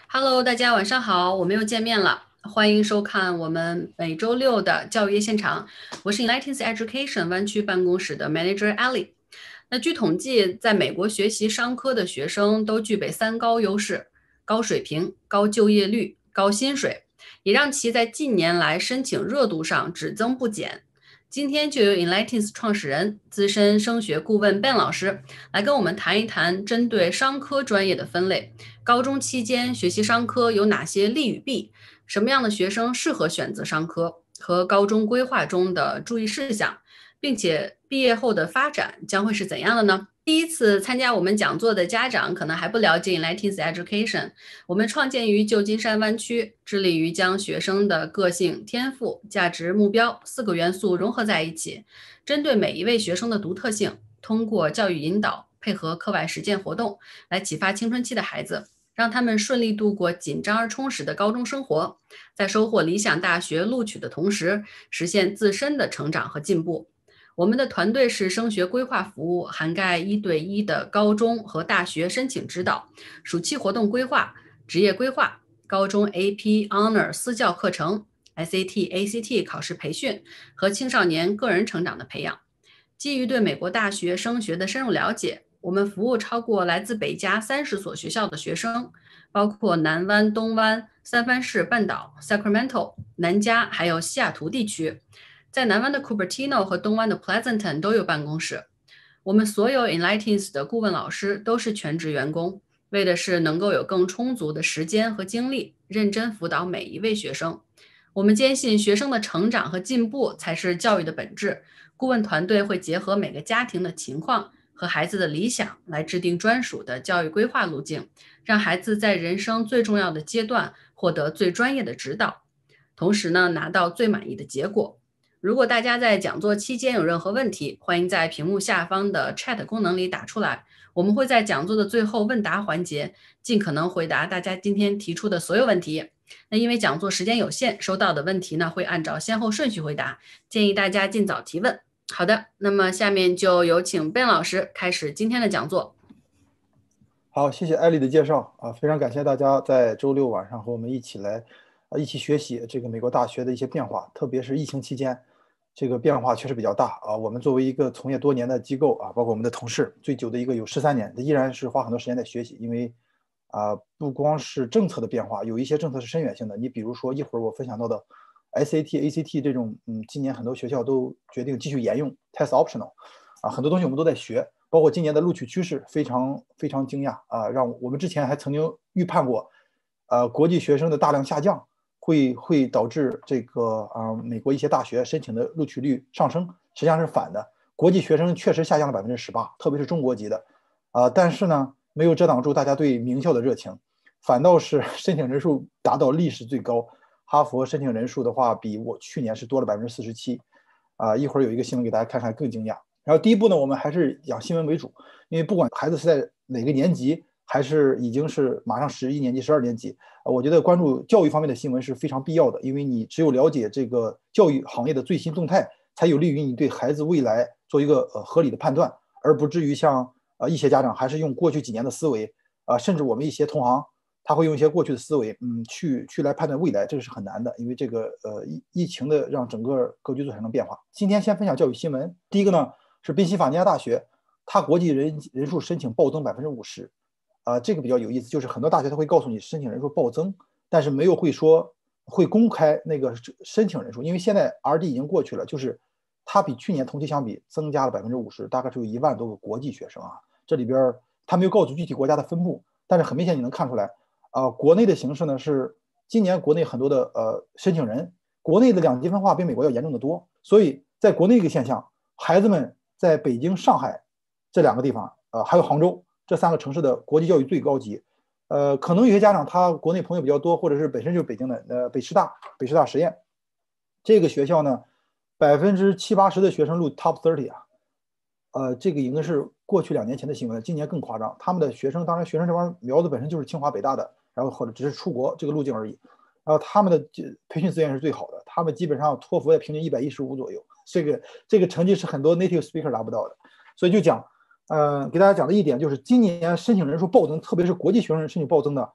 Hello，大家晚上好，我们又见面了，欢迎收看我们每周六的教育夜现场。我是 Enlightens Education 湾区办公室的 Manager Ali。那据统计，在美国学习商科的学生都具备三高优势：高水平、高就业率、高薪水，也让其在近年来申请热度上只增不减。今天就由 Enlightens 创始人、资深升学顾问 Ben 老师来跟我们谈一谈针对商科专业的分类。高中期间学习商科有哪些利与弊？什么样的学生适合选择商科？和高中规划中的注意事项，并且毕业后的发展将会是怎样的呢？第一次参加我们讲座的家长可能还不了解 Enlightens Education，我们创建于旧金山湾区，致力于将学生的个性、天赋、价值、目标四个元素融合在一起，针对每一位学生的独特性，通过教育引导，配合课外实践活动，来启发青春期的孩子，让他们顺利度过紧张而充实的高中生活，在收获理想大学录取的同时，实现自身的成长和进步。我们的团队是升学规划服务，涵盖1对1的高中和大学申请指导、暑期活动规划、职业规划、高中 AP Honor 私教课程、SAT、ACT 考试培训和青少年个人成长的培养。基于对美国大学升学的深入了解，我们服务超过来自北加30所学校的学生，包括南湾、东湾、三藩市半岛、Sacramento、南加还有西雅图地区。在南湾的 Cupertino 和东湾的 Pleasanton 都有办公室。我们所有 Enlightens 的顾问老师都是全职员工，为的是能够有更充足的时间和精力，认真辅导每一位学生。我们坚信学生的成长和进步才是教育的本质。顾问团队会结合每个家庭的情况和孩子的理想，来制定专属的教育规划路径，让孩子在人生最重要的阶段获得最专业的指导，同时呢，拿到最满意的结果。如果大家在讲座期间有任何问题，欢迎在屏幕下方的 Chat 功能里打出来，我们会在讲座的最后问答环节尽可能回答大家今天提出的所有问题。那因为讲座时间有限，收到的问题呢会按照先后顺序回答，建议大家尽早提问。好的，那么下面就有请 Ben 老师开始今天的讲座。 好，谢谢艾丽的介绍啊，非常感谢大家在周六晚上和我们一起来一起学习这个美国大学的一些变化，特别是疫情期间，这个变化确实比较大啊。我们作为一个从业多年的机构啊，包括我们的同事，最久的一个有13年，依然是花很多时间在学习，因为不光是政策的变化，有一些政策是深远性的。你比如说一会儿我分享到的 SAT、ACT 这种，今年很多学校都决定继续沿用 test optional 啊，很多东西我们都在学。包括今年的录取趋势非常非常惊讶啊，让我们之前还曾经预判过，国际学生的大量下降会导致这个美国一些大学申请的录取率上升，实际上是反的，国际学生确实下降了18%，特别是中国籍的，但是呢没有遮挡住大家对名校的热情，反倒是申请人数达到历史最高，哈佛申请人数的话比我去年是多了47%，一会儿有一个新闻给大家看看更惊讶。然后第一步呢，我们还是讲新闻为主，因为不管孩子是在哪个年级，还是已经是马上11年级、12年级，我觉得关注教育方面的新闻是非常必要的，因为你只有了解这个教育行业的最新动态，才有利于你对孩子未来做一个合理的判断，而不至于像一些家长还是用过去几年的思维，甚至我们一些同行他会用一些过去的思维，去来判断未来，这个是很难的，因为这个疫情的让整个格局做产生变化。今天先分享教育新闻，第一个呢。是宾夕法尼亚大学，它国际人数申请暴增50%，这个比较有意思，就是很多大学它会告诉你申请人数暴增，但是没有会说会公开那个申请人数，因为现在 RD 已经过去了，就是它比去年同期相比增加了50%，大概是有1万多个国际学生啊，这里边它没有告诉具体国家的分布，但是很明显你能看出来，国内的形势呢是今年国内很多的申请人，国内的两极分化比美国要严重的多，所以在国内一个现象，孩子们在北京、上海这2个地方，还有杭州这3个城市的国际教育最高级，可能有些家长他国内朋友比较多，或者是本身就是北京的，北师大实验这个学校呢，70%-80%的学生录 Top 30啊，这个已经是过去2年前的新闻了，今年更夸张，他们的学生当然学生这帮苗子本身就是清华北大的，然后或者只是出国这个路径而已，然后他们的培训资源是最好的，他们基本上托福也平均115左右。这个成绩是很多 native speaker 达不到的，所以就讲，给大家讲的一点就是，今年申请人数暴增，特别是国际学生申请暴增的，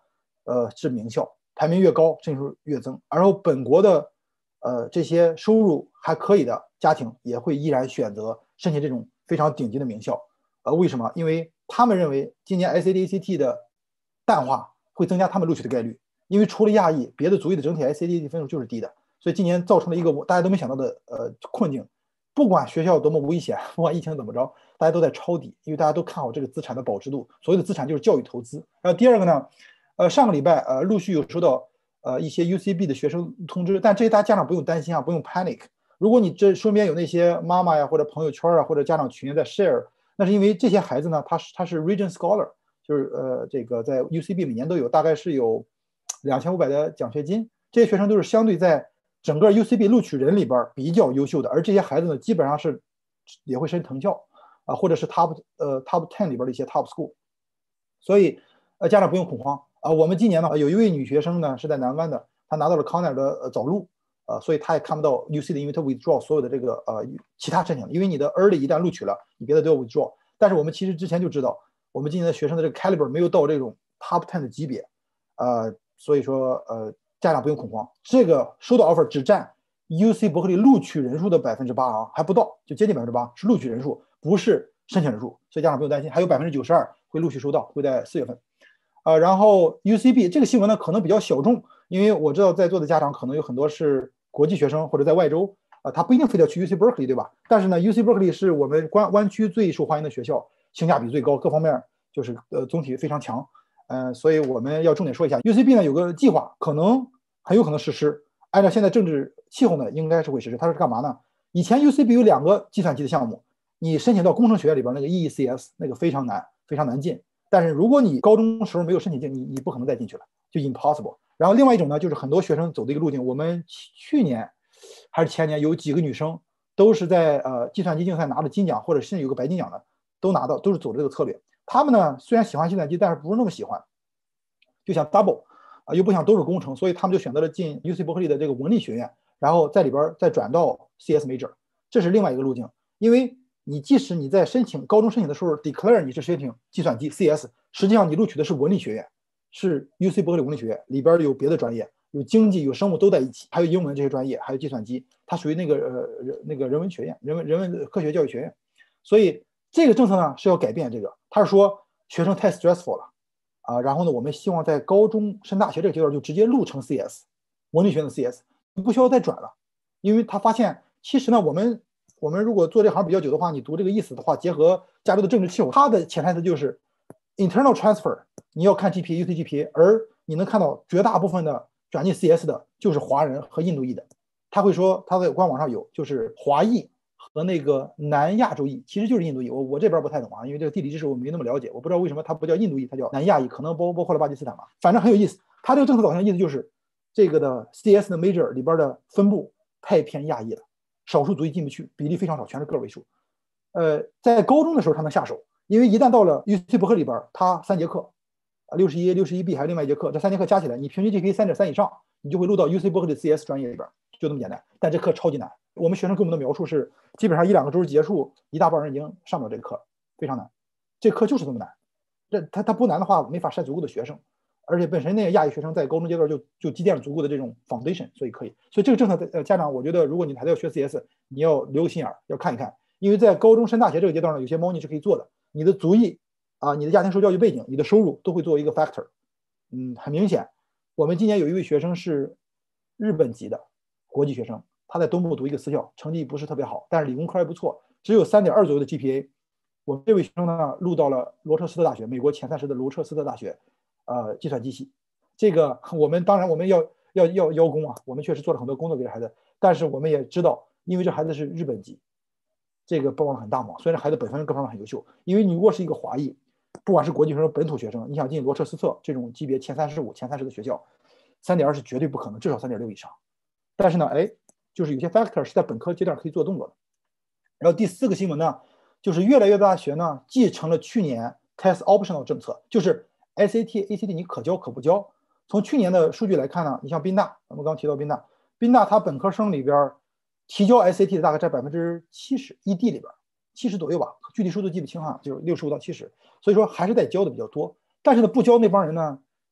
是名校，排名越高申请数越增，然后本国的这些收入还可以的家庭也会依然选择申请这种非常顶级的名校。为什么？因为他们认为今年 SAT、ACT 的淡化会增加他们录取的概率，因为除了亚裔，别的族裔的整体 SAT 分数就是低的，所以今年造成了一个大家都没想到的困境。不管学校多么危险，不管疫情怎么着，大家都在抄底，因为大家都看好这个资产的保值度。所谓的资产就是教育投资。然后第二个呢，上个礼拜陆续有收到一些 UCB 的学生通知，但这些大家家长不用担心啊，不用 panic。如果你这身边有那些妈妈呀，或者朋友圈啊，或者家长群在 share， 那是因为这些孩子呢，他是 Regent Scholar， 就是这个在 UCB 每年都有，大概是有2500的奖学金。这些学生都是相对在整个 UCB 录取人里边比较优秀的，而这些孩子呢，基本上是也会申藤校或者是 top 10里边的一些 top school， 所以家长不用恐慌我们今年呢有一位女学生呢是在南湾的，她拿到了康奈尔的早录所以她也看不到 UC 的，因为她 withdraw 所有的这个其他申请，因为你的 early 一旦录取了，你别的都要 withdraw。但是我们其实之前就知道，我们今年的学生的这个 caliber 没有到这种 top 10的级别所以说家长不用恐慌，这个收到 offer 只占 UC 伯克利录取人数的8%还不到，就接近8%，是录取人数，不是申请人数，所以家长不用担心，还有92%会陆续收到，会在4月份。然后 UCB 这个新闻呢可能比较小众，因为我知道在座的家长可能有很多是国际学生或者在外州他不一定非得去 UC Berkeley 对吧？但是呢 UC Berkeley 是我们湾区最受欢迎的学校，性价比最高，各方面就是总体非常强。所以我们要重点说一下 UCB 呢有个计划，很有可能实施，按照现在政治气候呢应该是会实施。它是干嘛呢？以前 UCB 有2个计算机的项目，你申请到工程学院里边那个 EECS 那个非常难进，但是如果你高中时候没有申请进，你不可能再进去了，就 impossible。然后另外一种呢，就是很多学生走的一个路径，我们去年还是前年有几个女生都是在计算机竞赛拿了金奖，或者甚至有个白金奖的，都是走这个策略。他们呢虽然喜欢计算机，但是不是那么喜欢，就想 double又不想都是工程，所以他们就选择了进 UC 伯克利的这个文理学院，然后在里边再转到 CS major， 这是另外一个路径。因为即使你在高中申请的时候 declare 你是申请计算机 CS， 实际上你录取的是文理学院，是 UC 伯克利文理学院，里边有别的专业，有经济有生物都在一起，还有英文这些专业，还有计算机，它属于那个人文学院，人文科学教育学院。所以这个政策呢是要改变这个，他是说学生太 stressful 了然后呢我们希望在高中升大学这个阶段就直接录成 CS 文理学院的 CS， 不需要再转了。因为他发现其实呢我们如果做这行比较久的话，你读这个意思的话，结合加州的政治气候，它的潜台词就是 internal transfer 你要看 GPA UC GPA， 而你能看到绝大部分的转进 CS 的就是华人和印度裔的。他会说他在官网上有就是华裔和那个南亚洲裔，其实就是印度裔。我这边不太懂因为这个地理知识我没那么了解，我不知道为什么它不叫印度裔，它叫南亚裔，可能包括了巴基斯坦吧，反正很有意思。他这个政策导向的意思就是这个的 CS 的 major 里边的分布太偏亚裔了，少数族裔进不去，比例非常少，全是个位数。在高中的时候他能下手，因为一旦到了 UC 伯克里边，他3节课，61、61B 还有另外1节课，这3节课加起来，你平均 GPA 3.3以上，你就会录到 UC 伯克利 CS 专业里边，就这么简单。但这课超级难，我们学生给我们的描述是，基本上1-2个周结束，一大半人已经上不了这个课，非常难。这课就是这么难，它不难的话，没法筛足够的学生，而且本身那个亚裔学生在高中阶段就积淀了足够的这种 foundation， 所以可以。所以这个政策家长，我觉得如果你还在要学 CS， 你要留个心眼，要看一看，因为在高中升大学这个阶段呢，有些猫腻是可以做的。你的族裔你的家庭受教育背景，你的收入都会作为一个 factor。很明显，我们今年有一位学生是日本籍的国际学生，他在东部读一个私校，成绩不是特别好，但是理工科还不错，只有3.2左右的 GPA。我们这位学生呢，录到了罗彻斯特大学，美国前30的罗彻斯特大学，计算机系。这个我们当然我们要邀功我们确实做了很多工作给这孩子，但是我们也知道，因为这孩子是日本籍，这个帮了很大忙。虽然孩子本身各方面很优秀，因为你如果是一个华裔，不管是国际学生、本土学生，你想进罗彻斯特这种级别前35、前30的学校，3.2是绝对不可能，至少3.6以上。但是呢，就是有些 factor 是在本科阶段可以做动作的。然后第4个新闻呢，就是越来越多大学呢继承了去年 test optional 政策，就是 SAT、ACT 你可交可不交。从去年的数据来看呢，你像宾大，我们刚提到宾大它本科生里边提交 SAT 的大概占70%，ED 里边70左右吧，具体数字记不清就是65到70，所以说还是在交的比较多。但是呢，不交那帮人呢，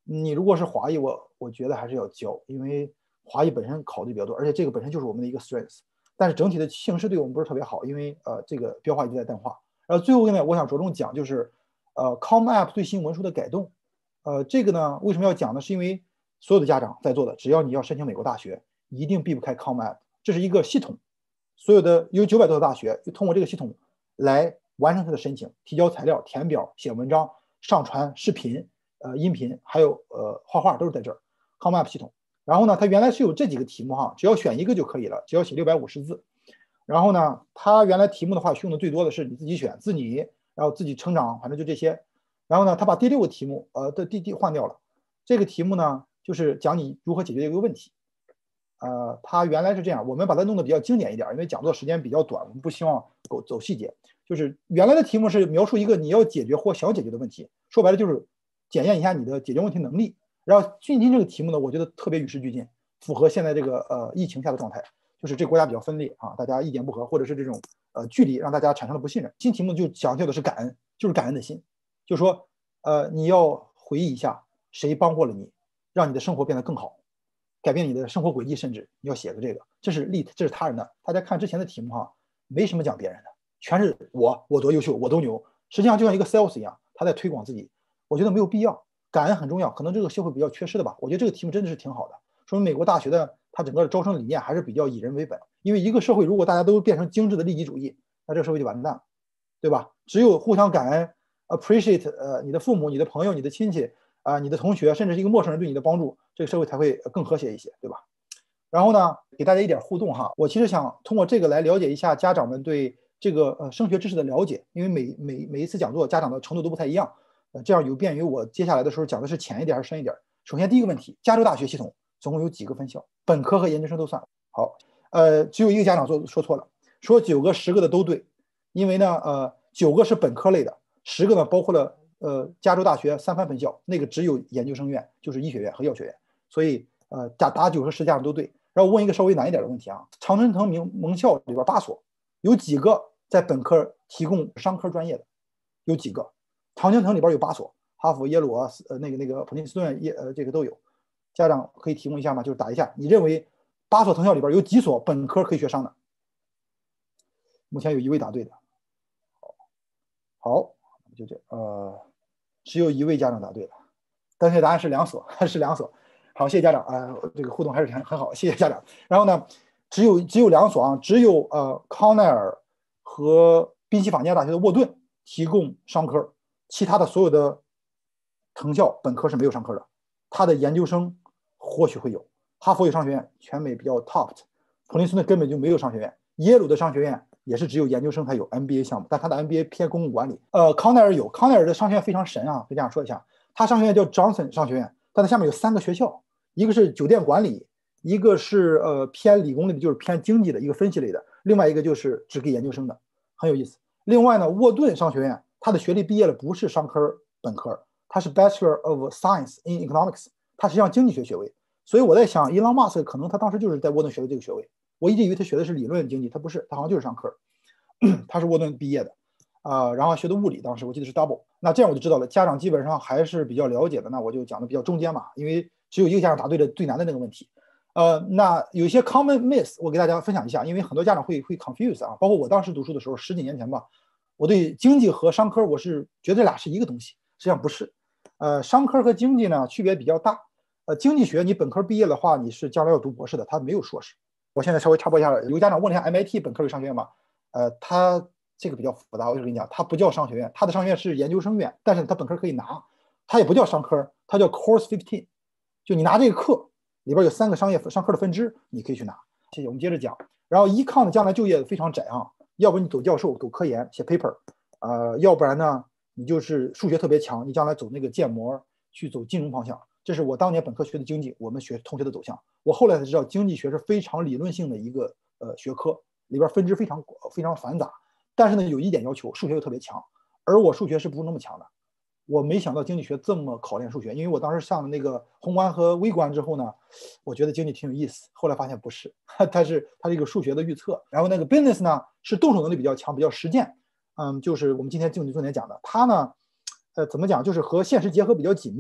你如果是华裔，我觉得还是要教，因为华裔本身考虑比较多，而且这个本身就是我们的一个 strength。但是整体的形势对我们不是特别好，因为这个标化一直在淡化。然后最后呢，我想着重讲就是ComApp 对新文书的改动。这个呢为什么要讲呢？是因为所有的家长在座的，只要你要申请美国大学，一定避不开 ComApp。这是一个系统，所有的有900多个大学就通过这个系统来完成它的申请，提交材料、填表、写文章、上传视频、音频，还有画画都是在这儿 ComApp 系统。然后呢，它原来是有这几个题目哈，只要选一个就可以了，只要写650字。然后呢，它原来题目的话用的最多的是你自己选自拟，然后自己成长，反正就这些。然后呢，他把第6个题目的第换掉了。这个题目呢，就是讲你如何解决一个问题。它原来是这样，我们把它弄得比较经典一点，因为讲座时间比较短，我们不希望走细节。就是原来的题目是描述一个你要解决或想解决的问题，说白了就是检验一下你的解决问题能力。然后今天这个题目呢，我觉得特别与时俱进，符合现在这个疫情下的状态，就是这个国家比较分裂啊，大家意见不合，或者是这种距离让大家产生了不信任。新题目就强调的是感恩，就是感恩的心，就说你要回忆一下谁帮过了你，让你的生活变得更好，改变你的生活轨迹，甚至你要写个这个，这是他人的。大家看之前的题目哈，没什么讲别人的，全是我多优秀，我多牛。实际上就像一个 sales 一样，他在推广自己，我觉得没有必要。感恩很重要，可能这个社会比较缺失的吧。我觉得这个题目真的是挺好的，说明美国大学的它整个的招生理念还是比较以人为本。因为一个社会如果大家都变成精致的利己主义，那这个社会就完蛋了，对吧？只有互相感恩 ，appreciate 你的父母、你的朋友、你的亲戚你的同学，甚至是一个陌生人对你的帮助，这个社会才会更和谐一些，对吧？然后呢，给大家一点互动哈，我其实想通过这个来了解一下家长们对这个升学知识的了解，因为每一次讲座家长的程度都不太一样。这样有便于我接下来的时候讲的是浅一点还是深一点。首先第一个问题，加州大学系统总共有几个分校？本科和研究生都算。好，只有一个家长说错了，说9个10个的都对，因为呢9个是本科类的，10个呢包括了加州大学3番分校，那个只有研究生院，就是医学院和药学院，所以打9和10家长都对。然后问一个稍微难一点的问题啊，常春藤盟校里边8所，有几个在本科提供商科专业的？有几个？常春藤里边有8所，哈佛、耶鲁那个普林斯顿这个都有。家长可以提供一下吗？就是打一下，你认为8所藤校里边有几所本科可以学商的？目前有1位答对的。好，就这只有1位家长答对了，正确答案是2所，是2所。好，谢谢家长这个互动还是很好，谢谢家长。然后呢，只有2所啊，只有康奈尔和宾夕法尼亚大学的沃顿提供商科，其他的所有的藤校本科是没有商科的，他的研究生或许会有。哈佛有商学院，全美比较 top 的，普林斯顿根本就没有商学院，耶鲁的商学院也是只有研究生才有 MBA 项目，但他的 MBA 偏公共管理。康奈尔有，康奈尔的商学院非常神啊，跟大家说一下，他商学院叫 Johnson 商学院，但它下面有3个学校，一个是酒店管理，一个是偏理工类的，就是偏经济的一个分析类的，另外一个就是只给研究生的，很有意思。另外呢，沃顿商学院他的学历毕业了不是商科本科，他是 Bachelor of Science in Economics， 他实际上经济学学位。所以我在想 Elon Musk 可能他当时就是在沃顿学的这个学位，我一直以为他学的是理论经济，他不是，他好像就是商科，他是沃顿毕业的然后学的物理，当时我记得是 double。 那这样我就知道了，家长基本上还是比较了解的，那我就讲的比较中间嘛，因为只有一个家长答对了最难的那个问题。那有一些 common myth 我给大家分享一下，因为很多家长会 confuse 包括我当时读书的时候10几年前吧，我对经济和商科我是觉得这俩是一个东西，实际上不是。商科和经济呢区别比较大。经济学你本科毕业的话，你是将来要读博士的，他没有硕士。我现在稍微插播一下，有个家长问了一下 MIT 本科有商学院吗？他这个比较复杂，我就跟你讲，他不叫商学院，他的商学院是研究生院，但是他本科可以拿，他也不叫商科，他叫 Course 15，就你拿这个课里边有3个商科的分支，你可以去拿。谢谢，我们接着讲。然后 Econ 的将来就业非常窄要不你走教授，走科研，写 paper，要不然呢，你就是数学特别强，你将来走那个建模，去走金融方向。这是我当年本科学的经济，我们同学的走向。我后来才知道，经济学是非常理论性的一个学科，里边分支非常繁杂。但是呢，有一点要求，数学又特别强，而我数学是不是那么强的。我没想到经济学这么考验数学，因为我当时上了那个宏观和微观之后呢，我觉得经济挺有意思。后来发现不是，它是一个数学的预测。然后那个 business 呢是动手能力比较强，比较实践。就是我们今天经济重点讲的，它呢，怎么讲，就是和现实结合比较紧密。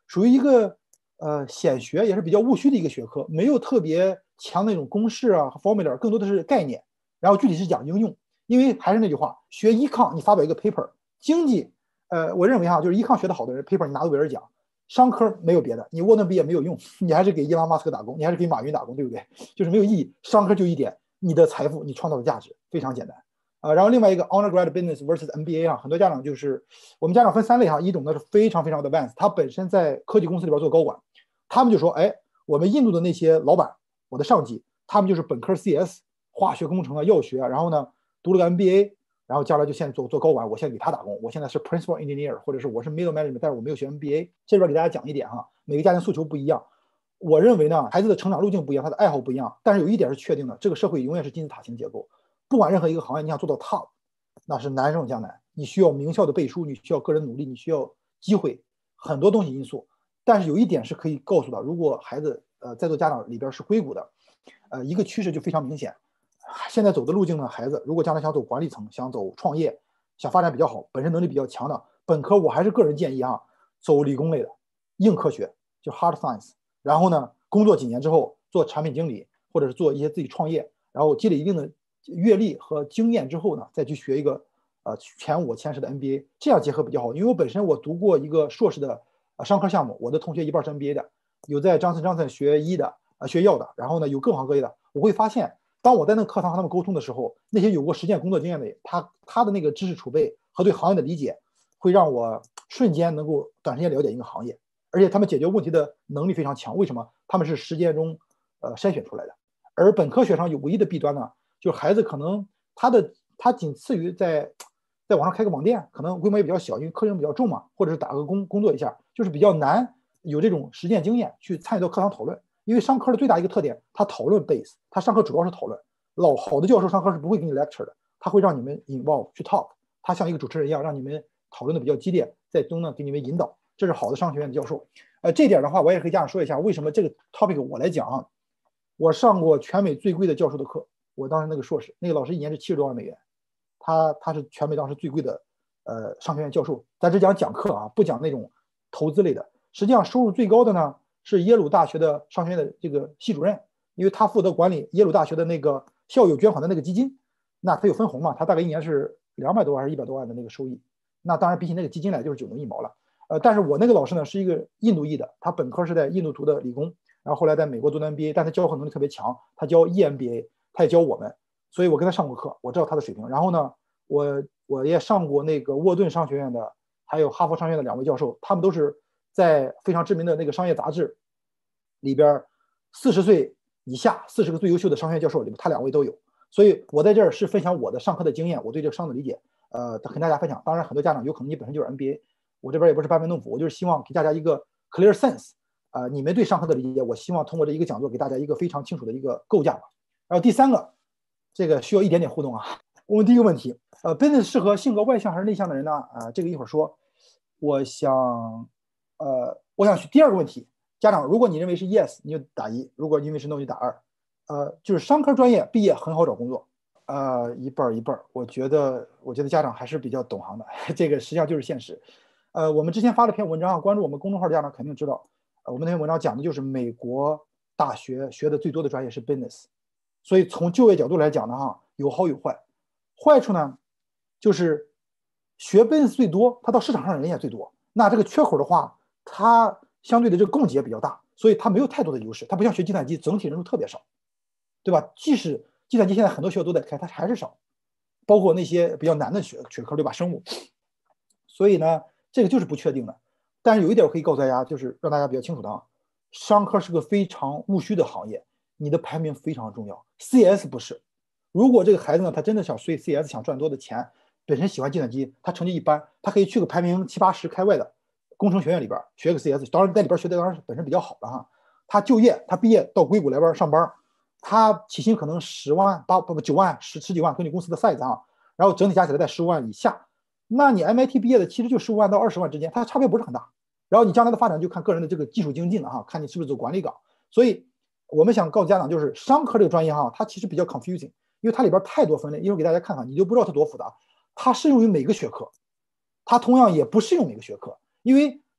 属于一个显学，也是比较务虚的一个学科，没有特别强那种公式啊和 formula， 更多的是概念，然后具体是讲应用。因为还是那句话，学 econ 你发表一个 paper， 经济我认为就是 econ 学的好的人 paper 你拿诺贝尔奖，商科没有别的，你沃顿毕业没有用，你还是给伊朗马斯克打工，你还是给马云打工，对不对？就是没有意义。商科就一点，你的财富，你创造的价值非常简单。然后另外一个 undergrad business versus MBA 很多家长就是我们家长分3类一种呢是非常非常的 advanced， 他本身在科技公司里边做高管，他们就说，我们印度的那些老板，我的上级，他们就是本科 CS 化学工程啊、药学，然后呢读了个 MBA， 然后将来就现在做高管，我现在给他打工，我现在是 principal engineer， 或者是我是 middle management， 但是我没有学 MBA。这边给大家讲一点每个家庭诉求不一样。我认为呢，孩子的成长路径不一样，他的爱好不一样，但是有一点是确定的，这个社会永远是金字塔型结构。不管任何一个行业，你想做到 top， 那是难上加难。你需要名校的背书，你需要个人努力，你需要机会，很多东西因素。但是有一点是可以告诉的，如果孩子在座家长里边是硅谷的，一个趋势就非常明显。现在走的路径呢，孩子如果将来想走管理层，想走创业，想发展比较好，本身能力比较强的本科，我还是个人建议走理工类的硬科学，就 hard science。然后呢，工作几年之后做产品经理，或者是做一些自己创业，然后积累一定的阅历和经验之后呢，再去学一个前5、前10的 MBA， 这样结合比较好。因为我本身我读过一个硕士的商科项目，我的同学一半是 MBA 的，有在张森学医的学药的，然后呢有各行各业的。我会发现，当我在那个课堂和他们沟通的时候，那些有过实践工作经验的，他的那个知识储备和对行业的理解，会让我瞬间能够短时间了解一个行业。而且他们解决问题的能力非常强，为什么？他们是实践中筛选出来的。而本科学上有唯一的弊端呢，就是孩子可能他仅次于在网上开个网店，可能规模也比较小，因为课程比较重嘛，或者是打个工作一下，就是比较难有这种实践经验去参与到课堂讨论。因为商科的最大一个特点，他讨论 base， 他上课主要是讨论。好的教授上课是不会给你 lecture 的，他会让你们 involve 去 talk， 他像一个主持人一样，让你们讨论的比较激烈，在中呢给你们引导。这是好的商学院的教授。这点的话，我也可以家长说一下，为什么这个 topic 我来讲我上过全美最贵的教授的课，我当时那个硕士，那个老师1年是70多万美元，他是全美当时最贵的商学院教授。咱只讲课不讲那种投资类的。实际上收入最高的呢是耶鲁大学的商学院的这个系主任，因为他负责管理耶鲁大学的那个校友捐款的那个基金，那他有分红嘛，他大概1年是200多万还是100多万的那个收益。那当然比起那个基金来就是9牛1毛了。但是我那个老师呢是一个印度裔的，他本科是在印度读的理工，然后后来在美国读的 MBA， 但他教课能力特别强，他教 EMBA， 他也教我们，所以我跟他上过课，我知道他的水平。然后呢，我也上过那个沃顿商学院的，还有哈佛商学院的2位教授，他们都是在非常知名的那个商业杂志里边40岁以下40个最优秀的商学院教授里面，他2位都有。所以我在这儿是分享我的上课的经验，我对这个商的理解，跟大家分享。当然，很多家长有可能你本身就是 MBA。我这边也不是班门弄斧，我就是希望给大家一个 clear sense，你们对上课的理解，我希望通过这一个讲座给大家一个非常清楚的一个构架吧。然后第3个，这个需要一点点互动我们第一个问题，business 适合性格外向还是内向的人呢？这个一会儿说。我想第2个问题，家长，如果你认为是 yes， 你就打1；如果因为是 no， 你就打2。就是商科专业毕业很好找工作，一半一半。我觉得家长还是比较懂行的，这个实际上就是现实。我们之前发了篇文章，关注我们公众号的家长肯定知道，我们那篇文章讲的就是美国大学学的最多的专业是 business， 所以从就业角度来讲呢，有好有坏。坏处呢，就是学 business 最多，它到市场上人也最多，那这个缺口的话，它相对的这个供给也比较大，所以它没有太多的优势，它不像学计算机，整体人数特别少，对吧？即使计算机现在很多学校都在开，它还是少，包括那些比较难的学科，对吧？生物，所以呢。这个就是不确定的。但是有一点我可以告诉大家，就是让大家比较清楚的商科是个非常务虚的行业，你的排名非常重要。CS 不是，如果这个孩子呢，他真的想学 CS， 想赚多的钱，本身喜欢计算机，他成绩一般，他可以去个排名70、80开外的工程学院里边学个 CS， 当然在里边学的当然本身比较好的他就业，他毕业到硅谷来边上班，他起薪可能10万、9万、十几万，根据公司的 size 然后整体加起来在15万以下。那你 MIT 毕业的其实就15万到20万之间，它差别不是很大。然后你将来的发展就看个人的这个技术精进了看你是不是走管理岗。所以我们想告诉家长，就是商科这个专业它其实比较 confusing， 因为它里边太多分类，一会儿给大家看看，你就不知道它多复杂。它适用于每个学科，它同样也不适用每个学科，因为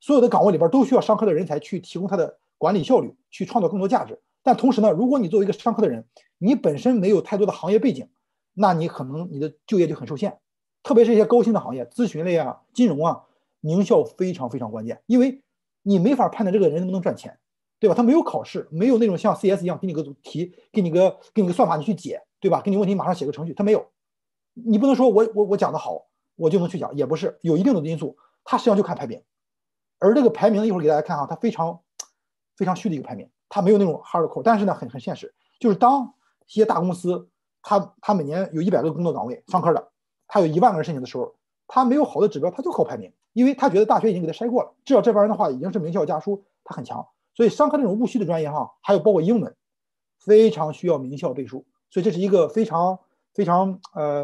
所有的岗位里边都需要商科的人才去提供他的管理效率，去创造更多价值。但同时呢，如果你作为一个商科的人，你本身没有太多的行业背景，那你可能你的就业就很受限。特别是一些高薪的行业，咨询类啊、金融啊，名校非常非常关键，因为你没法判断这个人能不能赚钱，对吧？他没有考试，没有那种像 CS 一样给你个题，给你个算法你去解，对吧？给你问题马上写个程序，他没有。你不能说我讲的好，我就能去讲，也不是，有一定的因素，他实际上就看排名。而这个排名一会儿给大家看啊，它非常非常虚的一个排名，它没有那种 hardcore， 但是呢很现实，就是当一些大公司它每年有100个工作岗位，商科的，它有1万个人申请的时候，它没有好的指标，它就靠排名，因为他觉得大学已经给他筛过了，至少这帮人的话已经是名校家书，他很强。所以商科这种务虚的专业哈，还有包括英文，非常需要名校背书，所以这是一个非常非常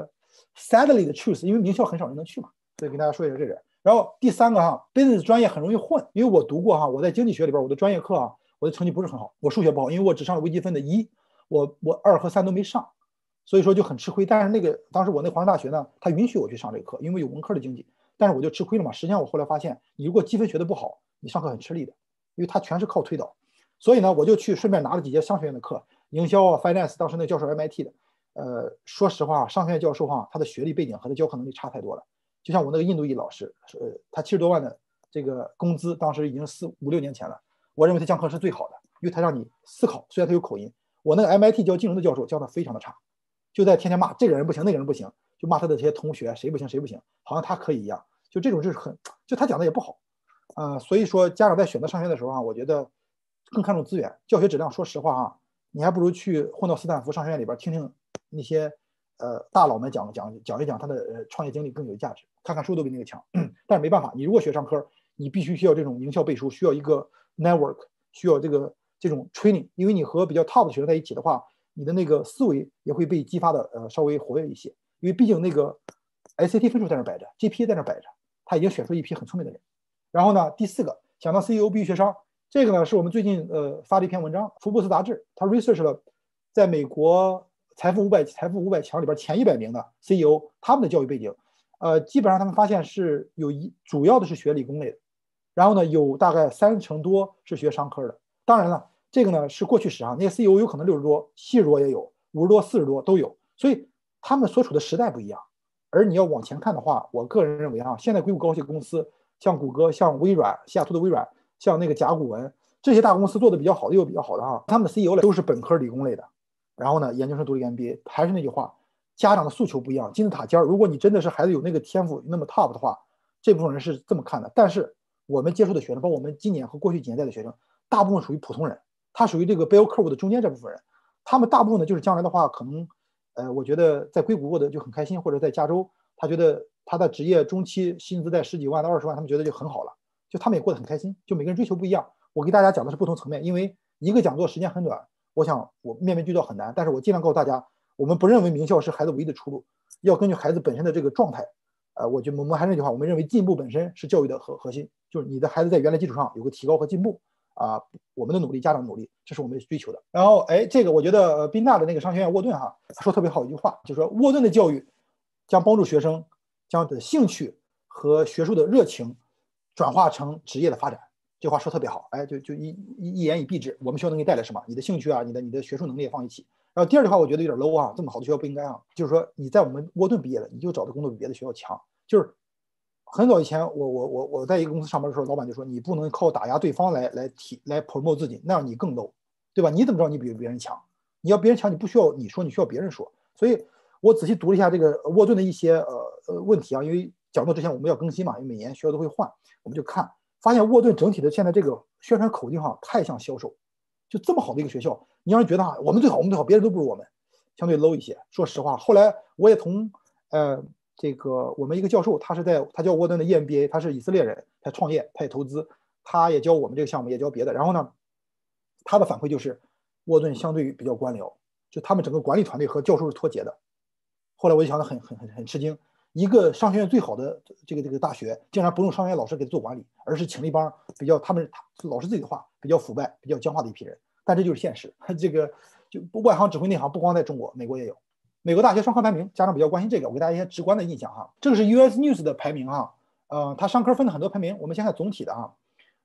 sadly 的 truth， 因为名校很少人能去嘛，所以跟大家说一下这个。然后第3个哈 ，business 专业很容易混，因为我读过哈，我在经济学里边我的专业课啊，我的成绩不是很好，我数学不好，因为我只上了微积分的1，我2和3都没上，所以说就很吃亏。但是当时我那华山大学呢，他允许我去上这个课，因为有文科的经济，但是我就吃亏了嘛。实际上我后来发现，你如果积分学的不好，你上课很吃力的，因为它全是靠推导。所以呢，我就去顺便拿了几节商学院的课，营销啊、finance， 当时那教授 MIT 的。说实话，商学院教授哈，他的学历背景和他教课能力差太多了。就像我那个印度裔老师，他70多万的这个工资，当时已经4、5、6年前了。我认为他讲课是最好的，因为他让你思考，虽然他有口音。我那个 MIT 教金融的教授教的非常的差，就在天天骂这个人不行，那个人不行，就骂他的这些同学谁不行谁不行，好像他可以一样。就这种就是就他讲的也不好，所以说家长在选择商学院的时候啊，我觉得更看重资源，教学质量。说实话啊，你还不如去混到斯坦福商学院里边听听那些大佬们讲一讲他的创业经历更有价值，看看书都比那个强。但是没办法，你如果学商科，你必须需要这种名校背书，需要一个 network， 需要这种 training， 因为你和比较 top 的学生在一起的话，你的那个思维也会被激发的稍微活跃一些，因为毕竟那个 SAT 分数在那摆着， GPA 在那摆着，他已经选出一批很聪明的人。然后呢，第4个讲到 CEO 必须学商，这个呢是我们最近发了一篇文章，福布斯杂志他 research 了在美国财富500强里边前100名的 CEO， 他们的教育背景，基本上他们发现是主要的是学理工类的，然后呢有大概30%多是学商科的。当然了，这个呢是过去时啊，那些 CEO 有可能60多、70多也有，50多、40多都有，所以他们所处的时代不一样。而你要往前看的话，我个人认为啊，现在硅谷高校公司，像谷歌、像微软、西雅图的微软、像那个甲骨文这些大公司做的比较好的又比较好的哈，他们的 CEO 都是本科理工类的，然后呢研究生读了 MBA。还是那句话，家长的诉求不一样，金字塔尖儿，如果你真的是孩子有那个天赋那么 top 的话，这部分人是这么看的。但是我们接触的学生，包括我们今年和过去几年带的学生，大部分属于普通人，他属于这个 bell curve 的中间这部分人，他们大部分呢就是将来的话可能我觉得在硅谷过得就很开心，或者在加州他觉得他的职业中期薪资在10几万到20万，他们觉得就很好了，就他们也过得很开心。就每个人追求不一样，我给大家讲的是不同层面，因为一个讲座时间很短，我想我面面俱到很难，但是我尽量告诉大家，我们不认为名校是孩子唯一的出路，要根据孩子本身的这个状态。我们还是那句话，我们认为进步本身是教育的核心，就是你的孩子在原来基础上有个提高和进步我们的努力，家长的努力，这是我们追求的。然后这个我觉得宾大的那个商学院沃顿哈说特别好一句话，就是说沃顿的教育将帮助学生将的兴趣和学术的热情转化成职业的发展。这话说特别好，就一言以蔽之，我们学校能给你带来什么？你的兴趣啊，你的学术能力也放一起。然后第二句话我觉得有点 low 啊，这么好的学校不应该啊，就是说你在我们沃顿毕业了，你就找的工作比别的学校强。就是很早以前我在一个公司上班的时候，老板就说你不能靠打压对方来 promote 自己，那样你更 low， 对吧？你怎么知道你比别人强？你要别人强，你不需要你说，你需要别人说。所以我仔细读了一下这个沃顿的一些问题啊，因为讲座之前我们要更新嘛，因为每年学校都会换，我们就看发现沃顿整体的现在这个宣传口径哈太像销售，就这么好的一个学校，你让人觉得我们最好，我们最好，别人都不如我们，相对 low 一些。说实话，后来我也从这个我们一个教授，他教沃顿的 EMBA， 他是以色列人，他创业，他也投资，他也教我们这个项目，也教别的。然后呢，他的反馈就是沃顿相对于比较官僚，就他们整个管理团队和教授是脱节的。后来我就想得很吃惊，一个商学院最好的这个大学，竟然不用商学院老师给他做管理，而是请了一帮比较他老师自己的话比较腐败、比较僵化的一批人。但这就是现实，这个就外行指挥内行，不光在中国，美国也有。美国大学商科排名，家长比较关心这个，我给大家一些直观的印象哈。这个是 US News 的排名哈，它商科分了很多排名，我们先看总体的哈。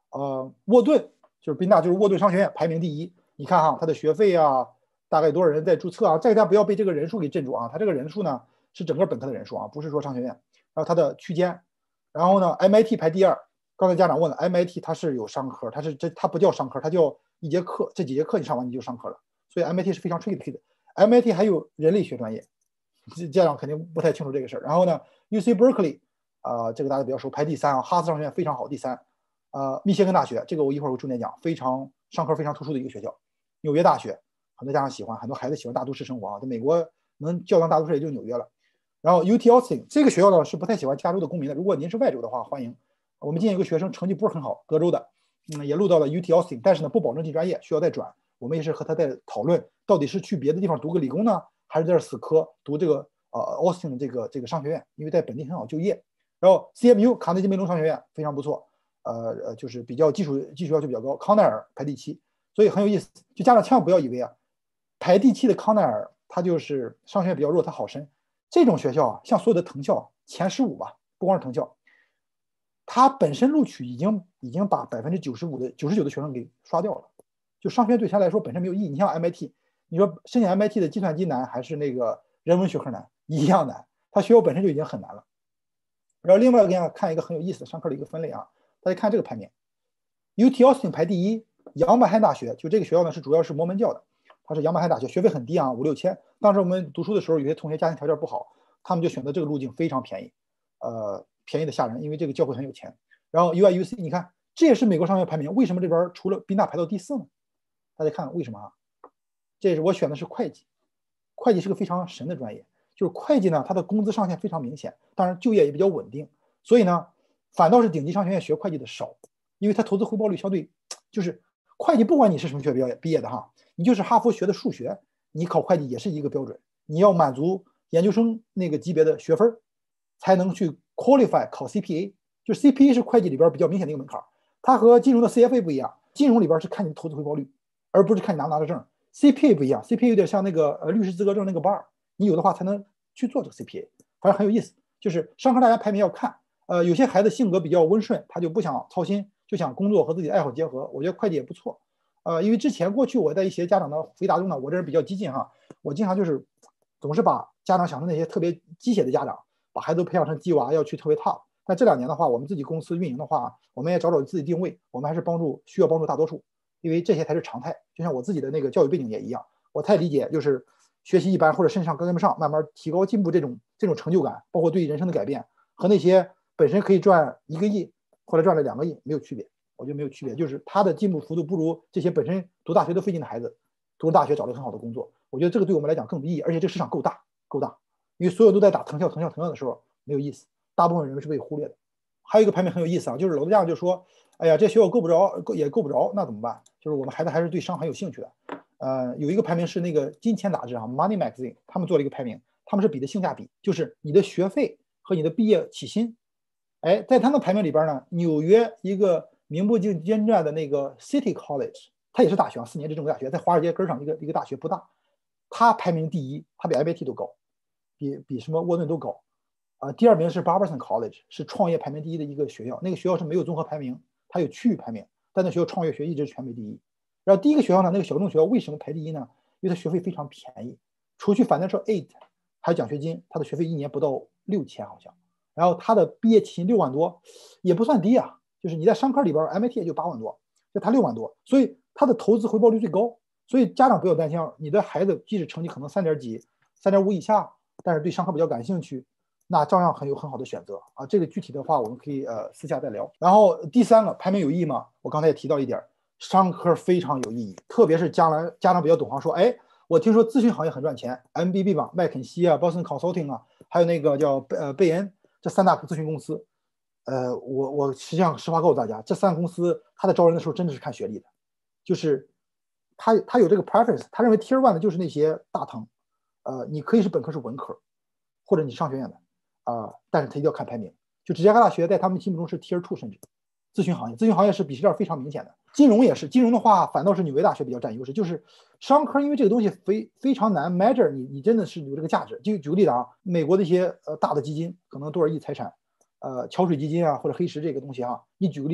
沃顿就是宾大，就是沃顿商学院排名第一。你看哈，它的学费啊，大概多少人在注册啊？大家不要被这个人数给镇住啊！它这个人数呢是整个本科的人数啊，不是说商学院。然后它的区间，然后呢 MIT 排第二。刚才家长问了 ，MIT 它是有商科，它不叫商科，它叫一节课，这几节课你上完你就上课了。所以 MIT 是非常 tricky 的。MIT 还有人类学专业，家长肯定不太清楚这个事儿。然后呢 UC Berkeley 这个大家比较熟，排第三啊。哈斯商学院非常好，第三。密歇根大学，这个我一会儿会重点讲，商科非常突出的一个学校。纽约大学，很多家长喜欢，很多孩子喜欢大都市生活啊。在美国能叫上大都市也就纽约了。然后 UT Austin 这个学校呢是不太喜欢加州的公民的，如果您是外州的话，欢迎。我们今天有个学生成绩不是很好，德州的，也录到了 UT Austin， 但是呢不保证进专业，需要再转。我们也是和他在讨论，到底是去别的地方读个理工呢，还是在这死磕读这个Austin 的这个商学院，因为在本地很好就业。然后 CMU 卡内基梅隆商学院非常不错，就是比较技术要求比较高。康奈尔排第七，所以很有意思。就家长千万不要以为啊，排第七的康奈尔它就是商学院比较弱，它好申。这种学校啊，像所有的藤校前15吧，不光是藤校。它本身录取已经把95%的99%的学生给刷掉了，就商学院对他来说本身没有意义。你像 MIT， 你说申请 MIT 的计算机难还是那个人文学科难，一样难，它学校本身就已经很难了。然后另外给大家看一个很有意思的商科的一个分类啊，大家看这个排名 ，UT Austin 排第一，杨百翰大学就这个学校呢是主要是摩门教的，它是杨百翰大学，学费很低啊，5、6千。当时我们读书的时候，有些同学家庭条件不好，他们就选择这个路径，非常便宜，便宜的吓人，因为这个教会很有钱。然后 UIUC 你看，这也是美国商学院排名，为什么这边除了宾大排到第4呢？大家看为什么啊？这是我选的是会计，会计是个非常神的专业，就是会计呢，它的工资上限非常明显，当然就业也比较稳定，所以呢，反倒是顶级商学院学会计的少，因为它投资回报率相对，就是会计不管你是什么学毕业的哈，你就是哈佛学的数学，你考会计也是一个标准，你要满足研究生那个级别的学分，才能去 qualify 考 CPA， 就是 CPA 是会计里边比较明显的一个门槛，它和金融的 CFA 不一样，金融里边是看你的投资回报率，而不是看你拿不拿的证。CPA 不一样 ，CPA 有点像那个律师资格证那个 bar， 你有的话才能去做这个 CPA， 反正很有意思。就是商科大家排名要看，有些孩子性格比较温顺，他就不想操心，就想工作和自己的爱好结合。我觉得会计也不错，因为之前过去我在一些家长的回答中呢，我这人比较激进哈，我经常就是总是把家长想成那些特别鸡血的家长，把孩子都培养成鸡娃，要去特别 top。但这2年的话，我们自己公司运营的话，我们也找自己定位，我们还是需要帮助大多数。因为这些才是常态，就像我自己的那个教育背景也一样，我太理解就是学习一般或者身上跟不上，慢慢提高进步这种成就感，包括对人生的改变，和那些本身可以赚1个亿或者赚了2个亿没有区别，我觉得没有区别，就是他的进步幅度不如这些本身读大学都费劲的孩子，读了大学找了很好的工作，我觉得这个对我们来讲更有意义，而且这个市场够大，因为所有都在打藤校的时候没有意思，大部分人是被忽略的。还有一个排名很有意思啊，就是老家长就说，哎呀，这学校够不着，那怎么办？就是我们孩子还是对商很有兴趣的。有一个排名是那个金钱杂志啊 ，Money Magazine， 他们做了一个排名，他们是比的性价比，就是你的学费和你的毕业起薪。哎，在他们排名里边呢，纽约一个名不见经传的那个 City College， 它也是大学啊，4年制正规大学，在华尔街根上一个大学不大，它排名第一，它比 MIT 都高，比什么沃顿都高。第2名是 Barberson College， 是创业排名第1的一个学校，那个学校是没有综合排名，它有区域排名，但那学校创业学一直是全美第一。然后第1个学校呢，那个小众学校为什么排第1呢？因为它学费非常便宜，除去financial aid还有奖学金，它的学费1年不到6000好像。然后它的毕业起薪6万多，也不算低啊，就是你在商科里边 MIT 也就8万多，就它6万多，所以它的投资回报率最高。所以家长不要担心，你的孩子即使成绩可能3点几、3.5以下，但是对商科比较感兴趣，那照样很好的选择啊。这个具体的话我们可以私下再聊。然后第3个排名有意义吗？我刚才也提到一点，商科非常有意义，特别是将来家长比较懂行，说哎，我听说咨询行业很赚钱 ，MBB 吧，麦肯锡啊 ，Boston Consulting 啊，还有那个叫贝恩，这3大咨询公司。我实际上实话告诉大家，这3个公司他在招人的时候真的是看学历的，就是他有这个 preference， 他认为 Tier 1的就是那些大藤，你可以是本科是文科，或者你商学院的。但是他一定要看排名，就芝加哥大学在他们心目中是 Tier 2，甚至咨询行业是鄙视链非常明显的。金融也是，金融的话反倒是纽约大学比较占优势，就是商科因为这个东西非常难 measure 你真的是有这个价值。就举个例子啊，美国的一些大的基金可能多少亿财产，桥水基金啊或者黑石这个东西啊，你举个例子，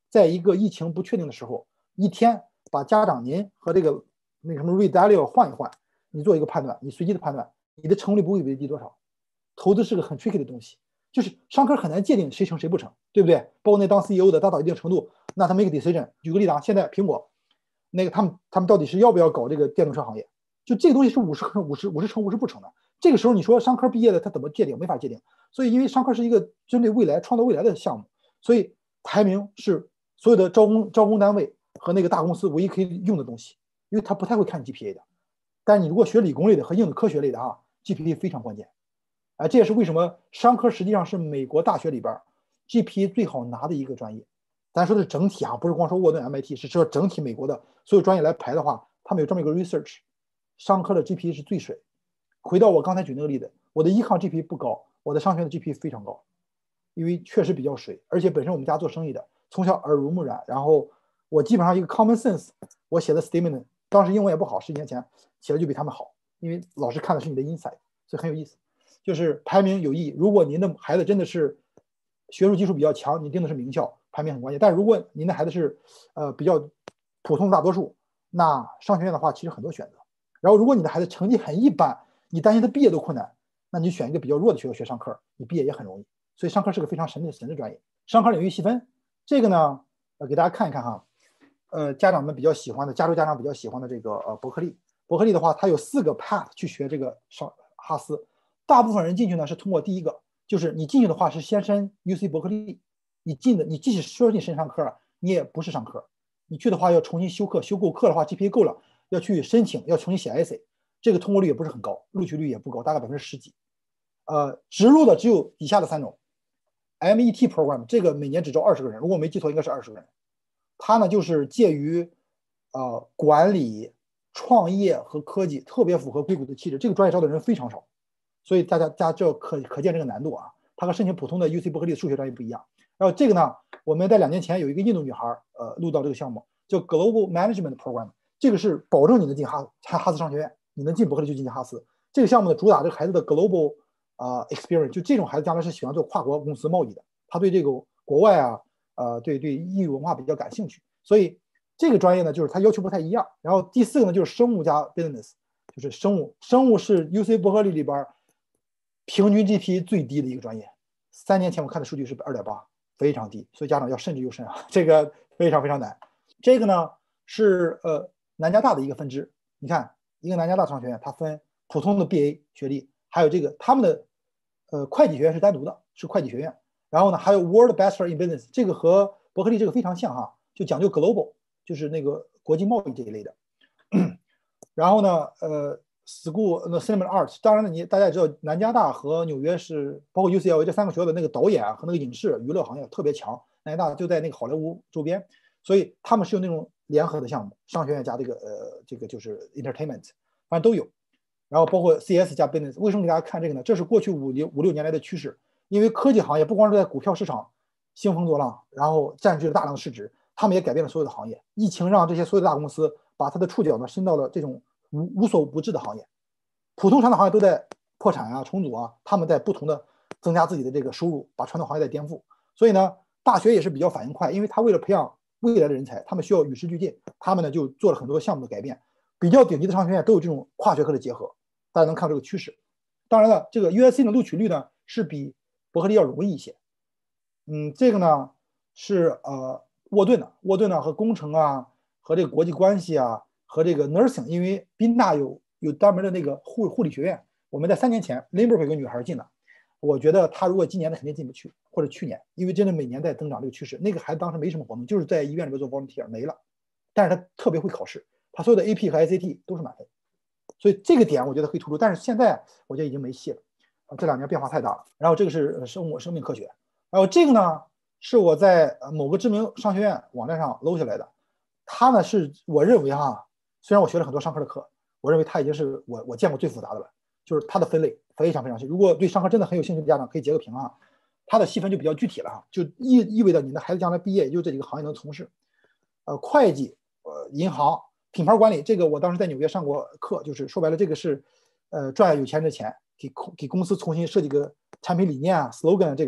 在一个疫情不确定的时候，一天把家长您和这个那个什么 Redalia 换一换，你做一个判断，你随机的判断，你的成功率不会低多少。投资是个很 tricky 的东西，就是商科很难界定谁成谁不成，对不对？包括那当 CEO 的，他到一定程度，那他 make decision。举个例子啊，现在苹果那个他们到底是要不要搞这个电动车行业？就这个东西是50成50不成的。这个时候你说商科毕业的他怎么界定？没法界定。所以因为商科是一个针对未来创造未来的项目，所以排名是所有的招工单位和那个大公司唯一可以用的东西，因为他不太会看 GPA 的。但你如果学理工类的和硬的科学类的啊 ，GPA 非常关键。这也是为什么商科实际上是美国大学里边 GPA 最好拿的一个专业。咱说的整体啊，不是光说沃顿 MIT， 是说整体美国的所有专业来排的话，他们有这么一个 research， 商科的 GPA 是最水。回到我刚才举那个例子，我的econ GPA 不高，我的商学院的 GPA 非常高，因为确实比较水，而且本身我们家做生意的，从小耳濡目染，然后我基本上一个 common sense， 我写的 statement， 当时英文也不好，10年前写的就比他们好，因为老师看的是你的 insight， 所以很有意思。就是排名有意义，如果您的孩子真的是学术基础比较强，你定的是名校，排名很关键。但如果您的孩子是比较普通的大多数，那商学院的话其实很多选择。然后如果你的孩子成绩很一般，你担心他毕业都困难，那你选一个比较弱的学校学商科，你毕业也很容易。所以商科是个非常神的专业。商科领域细分，这个呢给大家看一看哈，家长们比较喜欢的，加州家长比较喜欢的这个伯克利。伯克利的话，它有4个 path 去学这个哈斯。大部分人进去呢是通过第一个，就是你进去的话是先申 UC 伯克利，你即使说你申商科，你也不是商科，你去的话要重新修课，修够课的话 GPA 够了，要去申请，要重新写 essay， 这个通过率也不是很高，录取率也不高，大概10%几。直录的只有以下的3种 ，MET program 这个每年只招20个人，如果我没记错应该是20个人，它呢就是介于管理、创业和科技，特别符合硅谷的气质，这个专业招的人非常少。所以大家就可见这个难度啊，它和申请普通的 UC 伯克利的数学专业不一样。然后这个呢，我们在2年前有一个印度女孩录到这个项目，叫 Global Management Program， 这个是保证你能进哈斯商学院，你能进伯克利就进哈斯。这个项目的主打这个孩子的 Global Experience， 就这种孩子将来是喜欢做跨国公司贸易的，他对这个国外啊对异域文化比较感兴趣，所以这个专业呢就是他要求不太一样。然后第4个呢就是生物加 Business， 就是生物是 UC 伯克利里边平均 GPA 最低的一个专业，3年前我看的数据是2.8，非常低，所以家长要慎之又慎啊，这个非常非常难。这个呢是南加大的一个分支，你看一个南加大商学院，它分普通的 BA 学历，还有这个他们的会计学院是单独的，是会计学院。然后呢还有 World Bachelor in Business， 这个和伯克利这个非常像哈，就讲究 global， 就是那个国际贸易这一类的。然后呢School Cinema Arts， 当然了，大家也知道，南加大和纽约是包括 UCLA 这3个学校的那个导演和那个影视娱乐行业特别强。南加大就在那个好莱坞周边，所以他们是有那种联合的项目，商学院加这个就是 entertainment， 反正都有。然后包括 CS 加 business， 为什么给大家看这个呢？这是过去5、6年来的趋势，因为科技行业不光是在股票市场兴风作浪，然后占据了大量的市值，他们也改变了所有的行业。疫情让这些所有的大公司把它的触角呢伸到了这种无所不至的行业，普通传统行业都在破产啊、重组啊，他们在不同的增加自己的这个收入，把传统行业在颠覆。所以呢，大学也是比较反应快，因为他为了培养未来的人才，他们需要与时俱进，他们呢就做了很多项目的改变。比较顶级的商学院都有这种跨学科的结合，大家能看到这个趋势。当然了，这个 USC 的录取率呢是比伯克利要容易一些。这个呢是沃顿呢和工程啊，和这个国际关系啊。和这个 nursing， 因为宾大有专门的那个护理学院，我们在3年前 Limburg 有个女孩进了，我觉得她如果今年的肯定进不去，或者去年，因为真的每年在增长这个趋势。那个孩子当时没什么活动，就是在医院里边做 volunteer 没了，但是他特别会考试，他所有的 AP 和 SAT 都是满分，所以这个点我觉得可以突出。但是现在我觉得已经没戏了，这2年变化太大了。然后这个是生命科学，然后这个呢是我在某个知名商学院网站上搂下来的，它呢是我认为虽然我学了很多商科的课，我认为它已经是我见过最复杂的了，就是它的分类非常非常细。如果对商科真的很有兴趣的家长可以截个屏它的细分就比较具体了就意味着你的孩子将来毕业也就这几个行业能从事。会计、银行、品牌管理，这个我当时在纽约上过课，就是说白了这个是赚有钱人的钱，给公司重新设计个产品理念啊 slogan 这个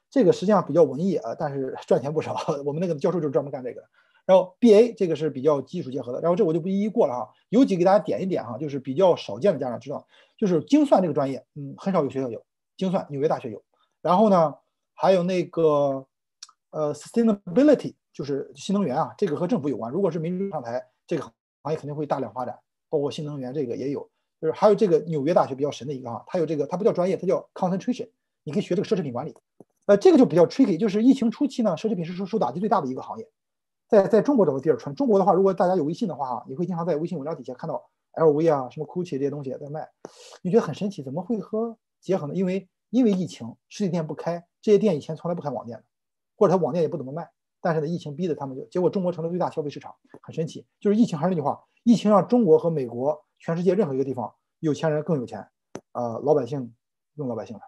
这个实际上比较文艺啊，但是赚钱不少。我们那个教授就是专门干这个的。然后 BA 这个是比较技术结合的，然后这我就不一一过了哈，有几个给大家点一点哈，就是比较少见的家长知道，就是精算这个专业，很少有学校有精算，纽约大学有。然后呢，还有那个sustainability 就是新能源啊，这个和政府有关。如果是民主上台，这个行业肯定会大量发展，包括新能源这个也有。就是还有这个纽约大学比较神的一个哈，它有这个它不叫专业，它叫 concentration， 你可以学这个奢侈品管理。这个就比较 tricky， 就是疫情初期呢，奢侈品是受打击最大的一个行业。在中国找个地儿穿。中国的话，如果大家有微信的话，你会经常在微信文章底下看到 LV 啊、什么 GUCCI 这些东西在卖，你觉得很神奇，怎么会和结合呢？因为疫情，实体店不开，这些店以前从来不开网店的，或者它网店也不怎么卖，但是呢，疫情逼得他们就，结果中国成了最大消费市场，很神奇。就是疫情还是那句话，疫情让中国和美国、全世界任何一个地方有钱人更有钱，老百姓用老百姓了。